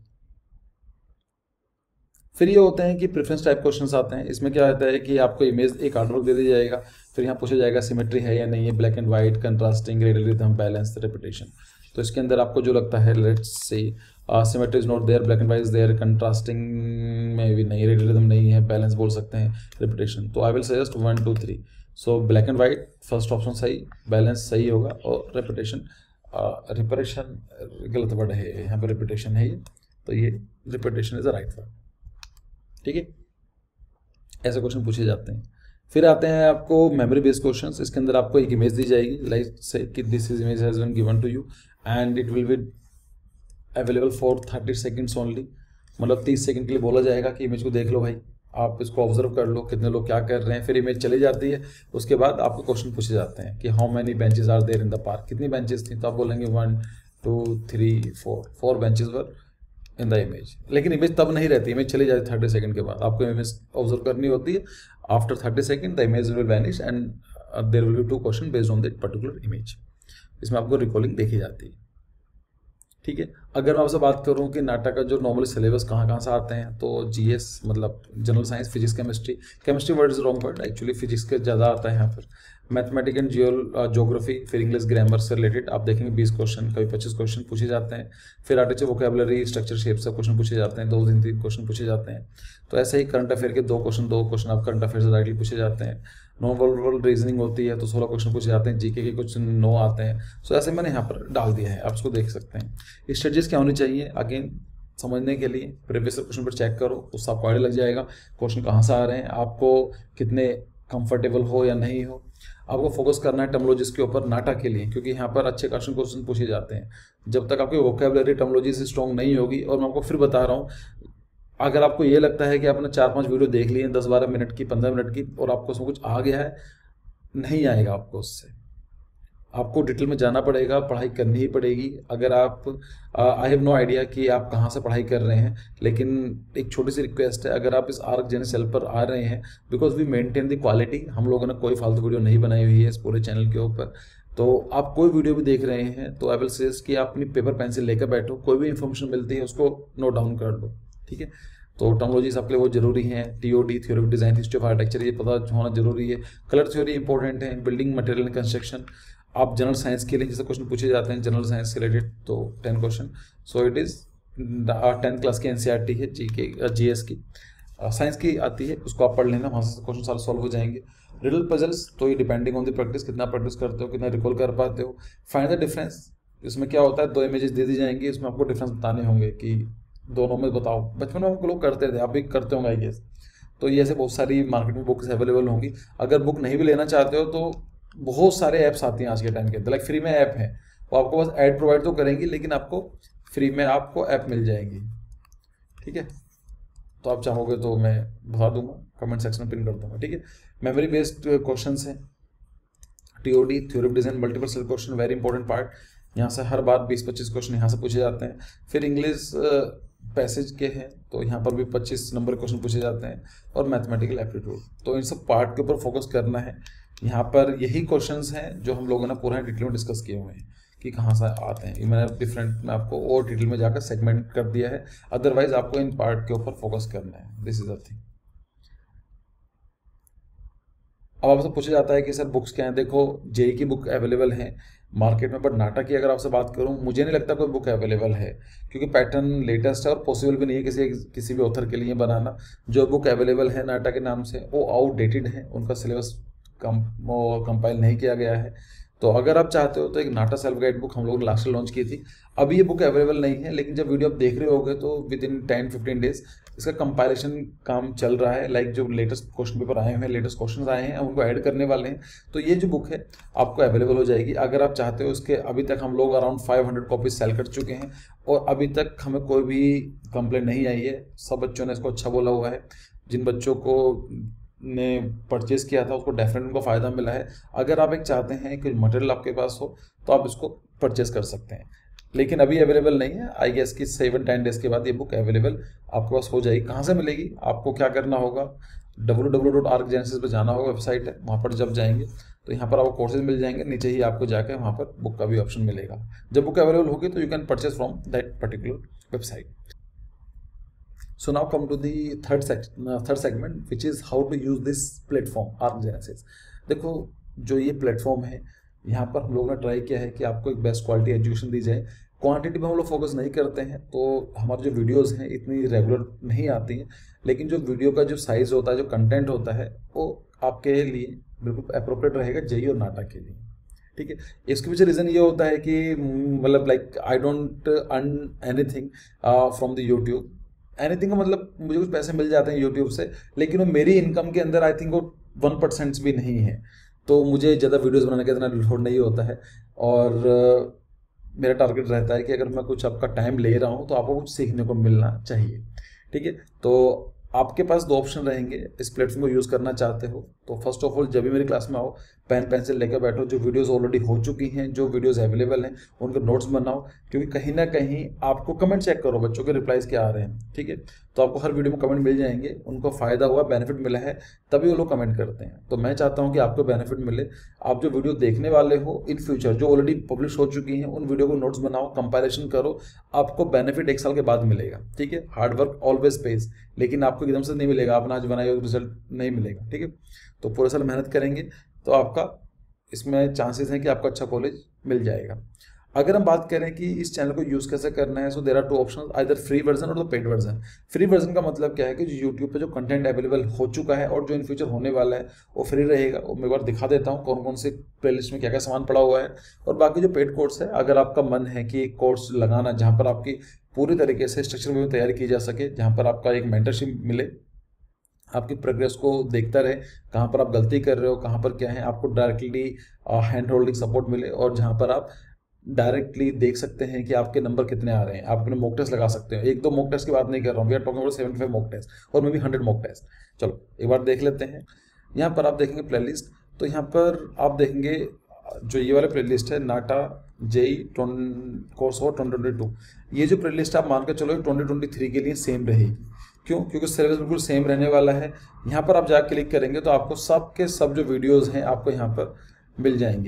फिर ये होते हैं कि प्रेफरेंस टाइप क्वेश्चंस आते हैं। इसमें क्या होता है कि आपको इमेज एक आर्टवर्क दे दिया जाएगा, फिर यहाँ पूछा जाएगा सिमेट्री है या नहीं है, black and white, contrasting, radial rhythm, balance, repetition. तो इसके अंदर आपको जो लगता है, let's say symmetry is not there, black and white is there, contrasting में भी नहीं, रेडियल रिदम नहीं है, बैलेंस बोल सकते हैं, रिपीटेशन। तो I will suggest one two three. So black and white first option सही, बैलेंस सही होगा, और रिपीटेशन, रिपीटेशन गलत वर्ड है यहाँ पर, रिपीटेशन है ये, तो ये repetition is the right word, ठीक है। ऐसे क्वेश्चन पूछे जाते हैं। फिर आते हैं आपको मेमोरी बेस्ड क्वेश्चंस। इसके अंदर आपको एक इमेज दी जाएगी, लाइक से कि this is image has been given to you and it will be available for thirty seconds only. मतलब तीस सेकंड के लिए बोला जाएगा कि इमेज को देख लो भाई, आप इसको ऑब्जर्व कर लो, कितने लोग क्या कर रहे हैं। फिर इमेज चली जाती है, उसके बाद आपको क्वेश्चन पूछे जाते हैं कि how many benches are there in the park, कितनी बेंचेस थी, तो आप बोलेंगे one two three four, four benches were in the image. लेकिन इमेज तब नहीं रहती, इमेज चली जाती थर्टी सेकंड के बाद, आपको इमेज ऑब्जर्व करनी होती है। After thirty second the image will vanish and there will be two question based on that particular image. इसमें आपको रिकॉलिंग देखी जाती है, ठीक है। अगर मैं आपसे बात करूं कि नाटक का जो नॉर्मली सिलेबस कहाँ कहाँ से आते हैं, तो जीएस मतलब general science, physics, chemistry, chemistry word is wrong word, actually physics के ज़्यादा आता है यहाँ पर, मैथमेटिक एंड जियो ज्योग्राफी, फिर इंग्लिश ग्रामर से रिलेटेड आप देखेंगे बीस क्वेश्चन, कभी पच्चीस क्वेश्चन पूछे जाते हैं। फिर आर्टिकल वोकैबुलरी, स्ट्रक्चर, शेप से क्वेश्चन पूछे जाते हैं, दो तीन तीन क्वेश्चन पूछे जाते हैं। तो ऐसे ही करंट अफेयर के दो क्वेश्चन दो क्वेश्चन आप करंट अफेयर से डायरेक्टली पूछे जाते हैं। नॉन वर्बल रीजनिंग होती है तो सोलह क्वेश्चन पूछे जाते हैं, जीके के कुछ नौ आते हैं। सो ऐसे मैंने यहाँ पर डाल दिया है, आप इसको देख सकते हैं। स्ट्रेटजीज क्या होनी चाहिए, अगेन समझने के लिए प्रीवियस क्वेश्चन पर चेक करो, उससे आपको आइडिया लग जाएगा क्वेश्चन कहाँ से आ रहे हैं, आपको कितने कंफर्टेबल हो या नहीं हो। आपको फोकस करना है टर्मोलॉजीज के ऊपर नाटा के लिए, क्योंकि यहाँ पर अच्छे क्वेश्चन क्वेश्चन पूछे जाते हैं। जब तक आपकी वोकैबुलरी टर्मोलॉजी से स्ट्रॉन्ग नहीं होगी, और मैं आपको फिर बता रहा हूँ, अगर आपको ये लगता है कि आपने चार पांच वीडियो देख लिए दस बारह मिनट की, पंद्रह मिनट की, और आपको उसमें कुछ आ गया है, नहीं आएगा आपको उससे। आपको डिटेल में जाना पड़ेगा, पढ़ाई करनी ही पड़ेगी। अगर आप, आई हैव नो आइडिया कि आप कहाँ से पढ़ाई कर रहे हैं, लेकिन एक छोटी सी रिक्वेस्ट है, अगर आप इस आर्क जेन सेल पर आ रहे हैं, because we maintain the quality, हम लोगों ने कोई फालतू वीडियो नहीं बनाई हुई है इस पूरे चैनल के ऊपर, तो आप कोई वीडियो भी देख रहे हैं तो आई विल सजेस्ट कि आप अपनी पेपर पेंसिल लेकर बैठो, कोई भी इन्फॉर्मेशन मिलती है उसको नोट डाउन कर लो, ठीक है। तो टर्मोलॉजीज आपके लिए बहुत जरूरी है, TOD theory of design, history of architecture, ये पता होना जरूरी है। कलर थ्योरी इंपॉर्टेंट है, बिल्डिंग मटेरियल एंड कंस्ट्रक्शन। आप जनरल साइंस के लिए जैसे क्वेश्चन पूछे जाते हैं जनरल साइंस से रिलेटेड, तो ten question, so it is tenth class की एनसीईआरटी है, जी के जीएस की साइंस की आती है, उसको आप पढ़ लेना, वहाँ से क्वेश्चन सारे सॉल्व हो जाएंगे। रिडल पजल्स तो ये डिपेंडिंग ऑन द प्रैक्टिस, कितना प्रैक्टिस करते हो, कितना रिकॉल कर पाते हो। फाइंड द डिफरेंस, इसमें क्या होता है, दो इमेजेस दे दी जाएंगी, इसमें आपको डिफरेंस बताने होंगे कि दोनों में बताओ। बचपन में हम लोग करते थे, आप भी करते होंगे आई गेस। तो ये ऐसे बहुत सारी मार्केट में बुक्स अवेलेबल होंगी। अगर बुक नहीं भी लेना चाहते हो तो बहुत सारे ऐप्स आती हैं आज के टाइम के अंदर, लाइक फ्री में ऐप है, वो आपको बस ऐड प्रोवाइड तो करेंगी लेकिन आपको फ्री में आपको ऐप मिल जाएंगी, ठीक है। तो आप चाहोगे तो मैं बता दूंगा, कमेंट सेक्शन में पिन कर दूंगा, ठीक है। मेमोरी बेस्ड क्वेश्चंस हैं, TOD theory of design, multiple select question, very important part, यहाँ से हर बार बीस पच्चीस क्वेश्चन यहाँ से पूछे जाते हैं। फिर इंग्लिश पैसेज के हैं तो यहाँ पर भी पच्चीस नंबर क्वेश्चन पूछे जाते हैं, और मैथमेटिकल एप्टीट्यूड। तो इन सब पार्ट के ऊपर फोकस करना है। यहाँ पर यही क्वेश्चंस हैं जो हम लोगों ने पूरा डिटेल में डिस्कस किए हुए हैं कि कहाँ से आते हैं। मैंने डिफरेंट में आपको और डिटेल में जाकर सेगमेंट कर दिया है, अदरवाइज आपको इन पार्ट के ऊपर फोकस करना है। This is the thing. अब आपसे पूछा जाता है कि सर बुक्स क्या हैं। देखो जेई की बुक अवेलेबल है मार्केट में, बट नाटा की अगर आपसे बात करूं मुझे नहीं लगता कोई बुक अवेलेबल है, क्योंकि पैटर्न लेटेस्ट है और पॉसिबल भी नहीं है किसी किसी भी ऑथर के लिए बनाना। जो बुक अवेलेबल है नाटा के नाम से वो आउटडेटेड है, उनका सिलेबस कम कंपाइल नहीं किया गया है। तो अगर आप चाहते हो तो एक नाटा सेल्फ गाइड बुक हम लोग ने लास्ट लॉन्च की थी, अभी ये बुक अवेलेबल नहीं है, लेकिन जब वीडियो आप देख रहे होगे तो within ten fifteen days इसका कंपाइलेशन काम चल रहा है। लाइक जो लेटेस्ट क्वेश्चन पेपर आए हुए हैं, लेटेस्ट क्वेश्चन आए हैं, उनको ऐड करने वाले हैं। तो ये जो बुक है आपको अवेलेबल हो जाएगी अगर आप चाहते हो। उसके अभी तक हम लोग around five hundred copies sale कर चुके हैं और अभी तक हमें कोई भी कंप्लेंट नहीं आई है। सब बच्चों ने इसको अच्छा बोला हुआ है। जिन बच्चों को ने परचेज किया था उसको डेफिनेटली उनको फ़ायदा मिला है। अगर आप एक चाहते हैं कि मटेरियल आपके पास हो तो आप इसको परचेज कर सकते हैं, लेकिन अभी अवेलेबल नहीं है। आई गेस कि सेवन टेन डेज के बाद ये बुक अवेलेबल आपके पास हो जाएगी। कहाँ से मिलेगी, आपको क्या करना होगा, W W W dot Archgenesis पर जाना होगा, वेबसाइट है, वहाँ पर जब जाएंगे तो यहाँ पर आपको कोर्सेज मिल जाएंगे, नीचे ही आपको जाकर वहाँ पर बुक का भी ऑप्शन मिलेगा। जब बुक अवेलेबल होगी तो you can purchase from that particular website. So now come to the third section, uh, third segment, which is how to use this platform ArcGenesis। देखो जो ये प्लेटफॉर्म है यहाँ पर हम लोगों ने ट्राई किया है कि आपको एक बेस्ट क्वालिटी एजुकेशन दी जाए। क्वांटिटी में हम लोग फोकस नहीं करते हैं, तो हमारी जो वीडियोस हैं इतनी रेगुलर नहीं आती हैं, लेकिन जो वीडियो का जो साइज होता है, जो कंटेंट होता है, वो आपके लिए बिल्कुल अप्रोप्रिएट रहेगा जेई और नाटा के लिए, ठीक है। इसके पीछे रीज़न ये होता है कि मतलब like I don't earn anything from the YouTube. Anything का मतलब मुझे कुछ पैसे मिल जाते हैं यूट्यूब से, लेकिन वो मेरी इनकम के अंदर आई थिंक वो वन परसेंट भी नहीं है। तो मुझे ज़्यादा वीडियोस बनाने का इतना लोड नहीं होता है, और uh, मेरा टारगेट रहता है कि अगर मैं कुछ आपका टाइम ले रहा हूँ तो आपको कुछ सीखने को मिलना चाहिए, ठीक है। तो आपके पास दो ऑप्शन रहेंगे इस प्लेटफॉर्म को यूज़ करना चाहते हो तो फर्स्ट ऑफ ऑल जब भी मेरी क्लास में आओ पेन पेंसिल लेकर बैठो, जो वीडियोस ऑलरेडी हो चुकी हैं, जो वीडियोस अवेलेबल हैं उनके नोट्स बनाओ, क्योंकि कहीं ना कहीं आपको कमेंट चेक करो बच्चों के रिप्लाईज क्या आ रहे हैं, ठीक है। तो आपको हर वीडियो में कमेंट मिल जाएंगे, उनको फ़ायदा हुआ, बेनिफिट मिला है, तभी वो लोग कमेंट करते हैं। तो मैं चाहता हूँ कि आपको बेनिफिट मिले। आप जो वीडियो देखने वाले हो इन फ्यूचर जो ऑलरेडी पब्लिश हो चुकी हैं उन वीडियो को नोट्स बनाओ, कंपाइलेशन करो, आपको बेनिफिट एक साल के बाद मिलेगा, ठीक है। हार्डवर्क ऑलवेज पेज, लेकिन आपको एकदम से नहीं मिलेगा, आपने आज बनाया रिजल्ट नहीं मिलेगा, ठीक है। तो पूरे साल मेहनत करेंगे तो आपका इसमें चांसेस हैं कि आपको अच्छा कॉलेज मिल जाएगा। अगर हम बात करें कि इस चैनल को यूज़ कैसे करना है, so there are two options, either free version और the paid version. Free version का मतलब क्या है कि जो यूट्यूब पे जो कंटेंट अवेलेबल हो चुका है और जो इन फ्यूचर होने वाला है वो फ्री रहेगा। वो मैं एक बार दिखा देता हूँ कौन कौन से प्लेलिस्ट में क्या क्या सामान पड़ा हुआ है। और बाकी जो पेड कोर्स है, अगर आपका मन है कि एक कोर्स लगाना जहाँ पर आपकी पूरी तरीके से स्ट्रक्चर में तैयारी की जा सके, जहाँ पर आपका एक मेंटरशिप मिले, आपकी प्रोग्रेस को देखता रहे, कहाँ पर आप गलती कर रहे हो, कहाँ पर क्या है, आपको डायरेक्टली हैंड होल्डिंग सपोर्ट मिले, और जहाँ पर आप डायरेक्टली देख सकते हैं कि आपके नंबर कितने आ रहे हैं, आप अपने मॉक टेस्ट लगा सकते हो। एक दो मॉक टेस्ट की बात नहीं कर रहा हूँ, we are talking about seventy five mock test और maybe hundred mock test. चलो एक बार देख लेते हैं। यहाँ पर आप देखेंगे प्लेलिस्ट, तो यहाँ पर आप देखेंगे जो ये वाला प्लेलिस्ट है नाटा जेई कोर्स हो ट्वेंटी ट्वेंटी टू, ये जो प्लेलिस्ट आप मान कर चलो ट्वेंटी ट्वेंटी थ्री के लिए सेम रहेगी। क्यों? क्योंकि सिलेबस बिल्कुल सेम रहने वाला है। यहाँ पर आप जाकर क्लिक करेंगे तो आपको सब के सब जो वीडियोस हैं आपको यहाँ पर मिल जाएंगे।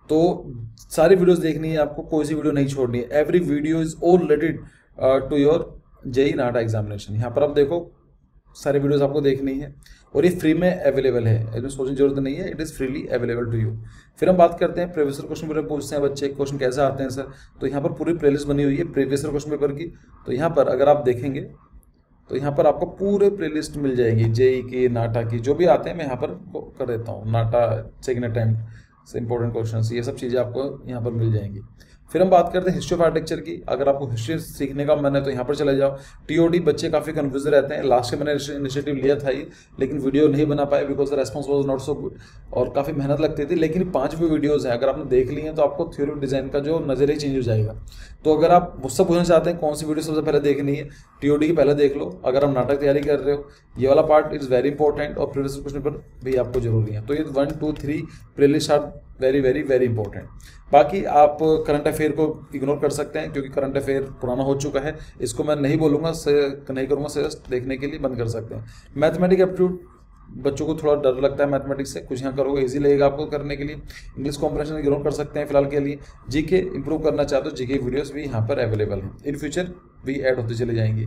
तो सारी वीडियोस देखनी है आपको, कोई सी वीडियो नहीं छोड़नी है। Every video is all related to your JEE NATA examination. यहाँ पर आप देखो सारी वीडियोस आपको देखनी है और ये फ्री में अवेलेबल है, इसमें सोचने की जरूरत नहीं है, it is freely available to you. फिर हम बात करते हैं प्रीवियस क्वेश्चन पेपर पूछते हैं बच्चे, क्वेश्चन कैसे आते हैं सर। तो यहाँ पर पूरी प्लेलिस्ट बनी हुई है प्रीवियस क्वेश्चन पेपर की। तो यहाँ पर अगर आप देखेंगे तो यहाँ पर आपको पूरे प्लेलिस्ट मिल जाएगी, जेई की, नाटा की, जो भी आते हैं मैं यहाँ पर कर देता हूँ। नाटा सेकेंड अटैम्प्ट से इंपॉर्टेंट क्वेश्चन, ये सब चीज़ें आपको यहाँ पर मिल जाएंगी। फिर हम बात करते हैं हिस्ट्री ऑफ आर्किटेक्चर की। अगर आपको हिस्ट्री सीखने का मन है तो यहाँ पर चले जाओ। टीओडी बच्चे काफ़ी कंफ्यूज रहते हैं। लास्ट में मैंने इनिशिएटिव लिया था ही, लेकिन वीडियो नहीं बना पाया because the response was not so good और काफ़ी मेहनत लगती थी। लेकिन पांच भी वीडियोज़ हैं, अगर आपने देख ली हैं तो आपको थ्योरी ऑफ डिज़ाइन का जो नज़रिया चेंज हो जाएगा। तो अगर आप मुझसे पूछना चाहते हैं कौन सी वीडियो सबसे पहले देखनी है, टीओडी की पहले देख लो। अगर आप नाटक तैयारी कर रहे हो, ये वाला पार्ट इज़ वेरी इंपॉर्टेंट और प्रीवियस क्वेश्चन पेपर भी आपको जरूरी है। तो ये one two three playlist are very very very important. बाकी आप करंट अफेयर को इग्नोर कर सकते हैं क्योंकि करंट अफेयर पुराना हो चुका है, इसको मैं नहीं बोलूँगा, नहीं करूँगा सजेस्ट, देखने के लिए बंद कर सकते हैं। मैथमेटिक एप्टीट्यूड बच्चों को थोड़ा डर लगता है मैथमेटिक्स से, कुछ यहाँ करोगे इजी लगेगा आपको करने के लिए। इंग्लिश कॉम्प्रिहेंशन इग्नोर कर सकते हैं फिलहाल के लिए। जीके इंप्रूव करना चाहते हो, जीके वीडियोस भी यहाँ पर अवेलेबल हैं, इन फ्यूचर भी ऐड होते चले जाएंगे।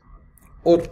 और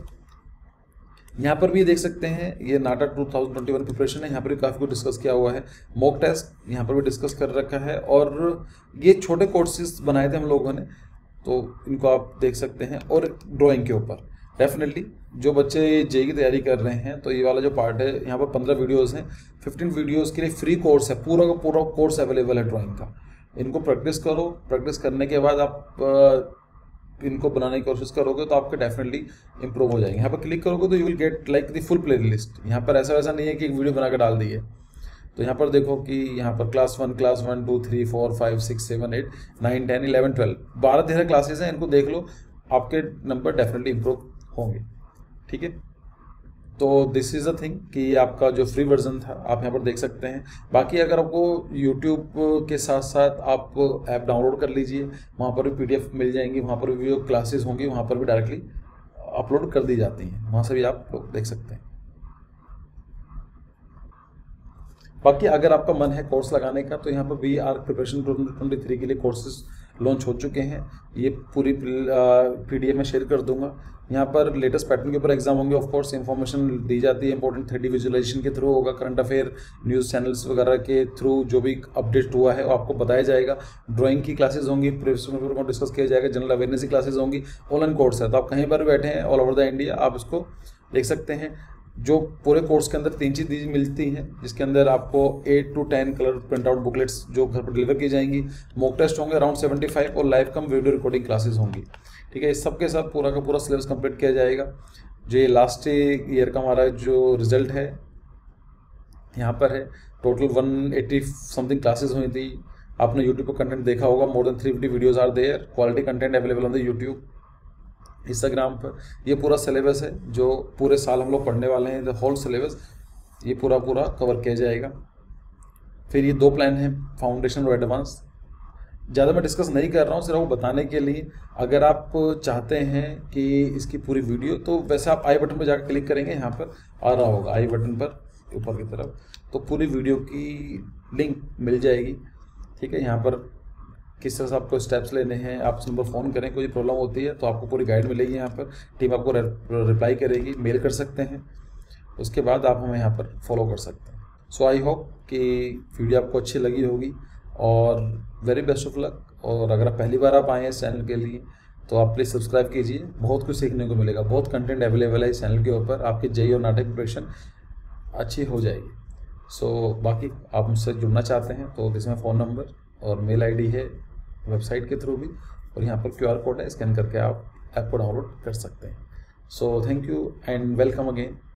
यहाँ पर भी देख सकते हैं ये NATA two thousand twenty one preparation है, यहाँ पर भी काफ़ी कुछ डिस्कस किया हुआ है। मॉक टेस्ट यहाँ पर भी डिस्कस कर रखा है और ये छोटे कोर्सेज बनाए थे हम लोगों ने, तो इनको आप देख सकते हैं। और ड्राइंग के ऊपर डेफिनेटली जो बच्चे जेई की तैयारी कर रहे हैं तो ये वाला जो पार्ट है यहाँ पर पंद्रह वीडियोज़ हैं, फिफ्टीन वीडियोज़ के लिए फ्री कोर्स है, पूरा का पूरा कोर्स अवेलेबल है ड्राइंग का। इनको प्रैक्टिस करो, प्रैक्टिस करने के बाद आप इनको बनाने की कोशिश करोगे तो आपके डेफिनेटली इंप्रूव हो जाएंगे। यहाँ पर क्लिक करोगे तो you will get like the full playlist. यहाँ पर ऐसा वैसा नहीं है कि एक वीडियो बना कर डाल दी है। तो यहाँ पर देखो कि यहाँ पर class one, class one two three four five six seven eight nine ten eleven twelve बारह तेरह क्लासेस हैं, इनको देख लो, आपके नंबर डेफिनेटली इंप्रूव होंगे। ठीक है, तो दिस इज़ अ थिंग कि आपका जो फ्री वर्जन था आप यहाँ पर देख सकते हैं। बाकी अगर आपको यूट्यूब के साथ साथ आप ऐप डाउनलोड कर लीजिए, वहाँ पर भी पीडीएफ मिल जाएंगी, वहाँ पर भी वीडियो क्लासेस होंगी, वहाँ पर भी डायरेक्टली अपलोड कर दी जाती हैं, वहाँ से भी आप लोग देख सकते हैं। बाकी अगर आपका मन है कोर्स लगाने का तो यहाँ पर we are preparation two thousand twenty three के लिए कोर्सेज लॉन्च हो चुके हैं, ये पूरी पीडीएफ में शेयर कर दूंगा। यहाँ पर लेटेस्ट पैटर्न के ऊपर एग्जाम होंगे, ऑफ कोर्स इन्फॉर्मेशन दी जाती है इंपॉर्टेंट थ्री डी विजुअलाइजेशन के थ्रू होगा, करंट अफेयर न्यूज़ चैनल्स वगैरह के थ्रू जो भी अपडेट हुआ है वो आपको बताया जाएगा। ड्राइंग की क्लासेज होंगी, प्रीवियस पेपर को डिस्कस किया जाएगा, जनरल अवेयरनेस की क्लासेज होंगी, ऑनलाइन कोर्स है तो आप कहीं पर बैठे हैं ऑल ओवर द इंडिया आप इसको देख सकते हैं। जो पूरे कोर्स के अंदर तीन चीज़ मिलती हैं, जिसके अंदर आपको eight to ten colour print out booklets जो घर पर डिलीवर की जाएंगी, मॉक टेस्ट होंगे अराउंड सेवेंटी फाइव और live cum video recording classes होंगी। ठीक है, इस सब के साथ पूरा का पूरा सिलेबस कंप्लीट किया जाएगा। जो ये लास्ट ईयर का हमारा जो रिजल्ट है यहाँ पर है, total one eighty something classes हुई थी। आपने यूट्यूब पर कंटेंट देखा होगा, more than three fifty videos are there, quality content available on the YouTube, Instagram पर। ये पूरा सिलेबस है जो पूरे साल हम लोग पढ़ने वाले हैं, द होल सिलेबस ये पूरा पूरा कवर किया जाएगा। फिर ये दो प्लान हैं, फाउंडेशन और एडवांस। ज़्यादा मैं डिस्कस नहीं कर रहा हूँ, सिर्फ वो बताने के लिए। अगर आप चाहते हैं कि इसकी पूरी वीडियो, तो वैसे आप आई बटन पर जाकर क्लिक करेंगे, यहाँ पर आ रहा होगा आई बटन पर ऊपर की तरफ, तो पूरी वीडियो की लिंक मिल जाएगी। ठीक है, यहाँ पर किस तरह से आपको स्टेप्स लेने हैं, आप इस नंबर फ़ोन करें, कोई प्रॉब्लम होती है तो आपको पूरी गाइड मिलेगी, यहाँ पर टीम आपको रिप्लाई करेगी, मेल कर सकते हैं, उसके बाद आप हमें यहाँ पर फॉलो कर सकते हैं। सो आई होप कि वीडियो आपको अच्छी लगी होगी और वेरी बेस्ट ऑफ लक। और अगर आप पहली बार आप आए हैं इस चैनल के लिए तो आप प्लीज़ सब्सक्राइब कीजिए, बहुत कुछ सीखने को मिलेगा, बहुत कंटेंट अवेलेबल है इस चैनल के ऊपर, आपकी जेई और नाटक प्रिपरेशन अच्छी हो जाएगी। सो so, बाकी आप मुझसे जुड़ना चाहते हैं तो इसमें फ़ोन नंबर और मेल आईडी है वेबसाइट के थ्रू भी, और यहाँ पर क्यूआर कोड है, स्कैन करके आप ऐप को डाउनलोड कर सकते हैं। So thank you and welcome again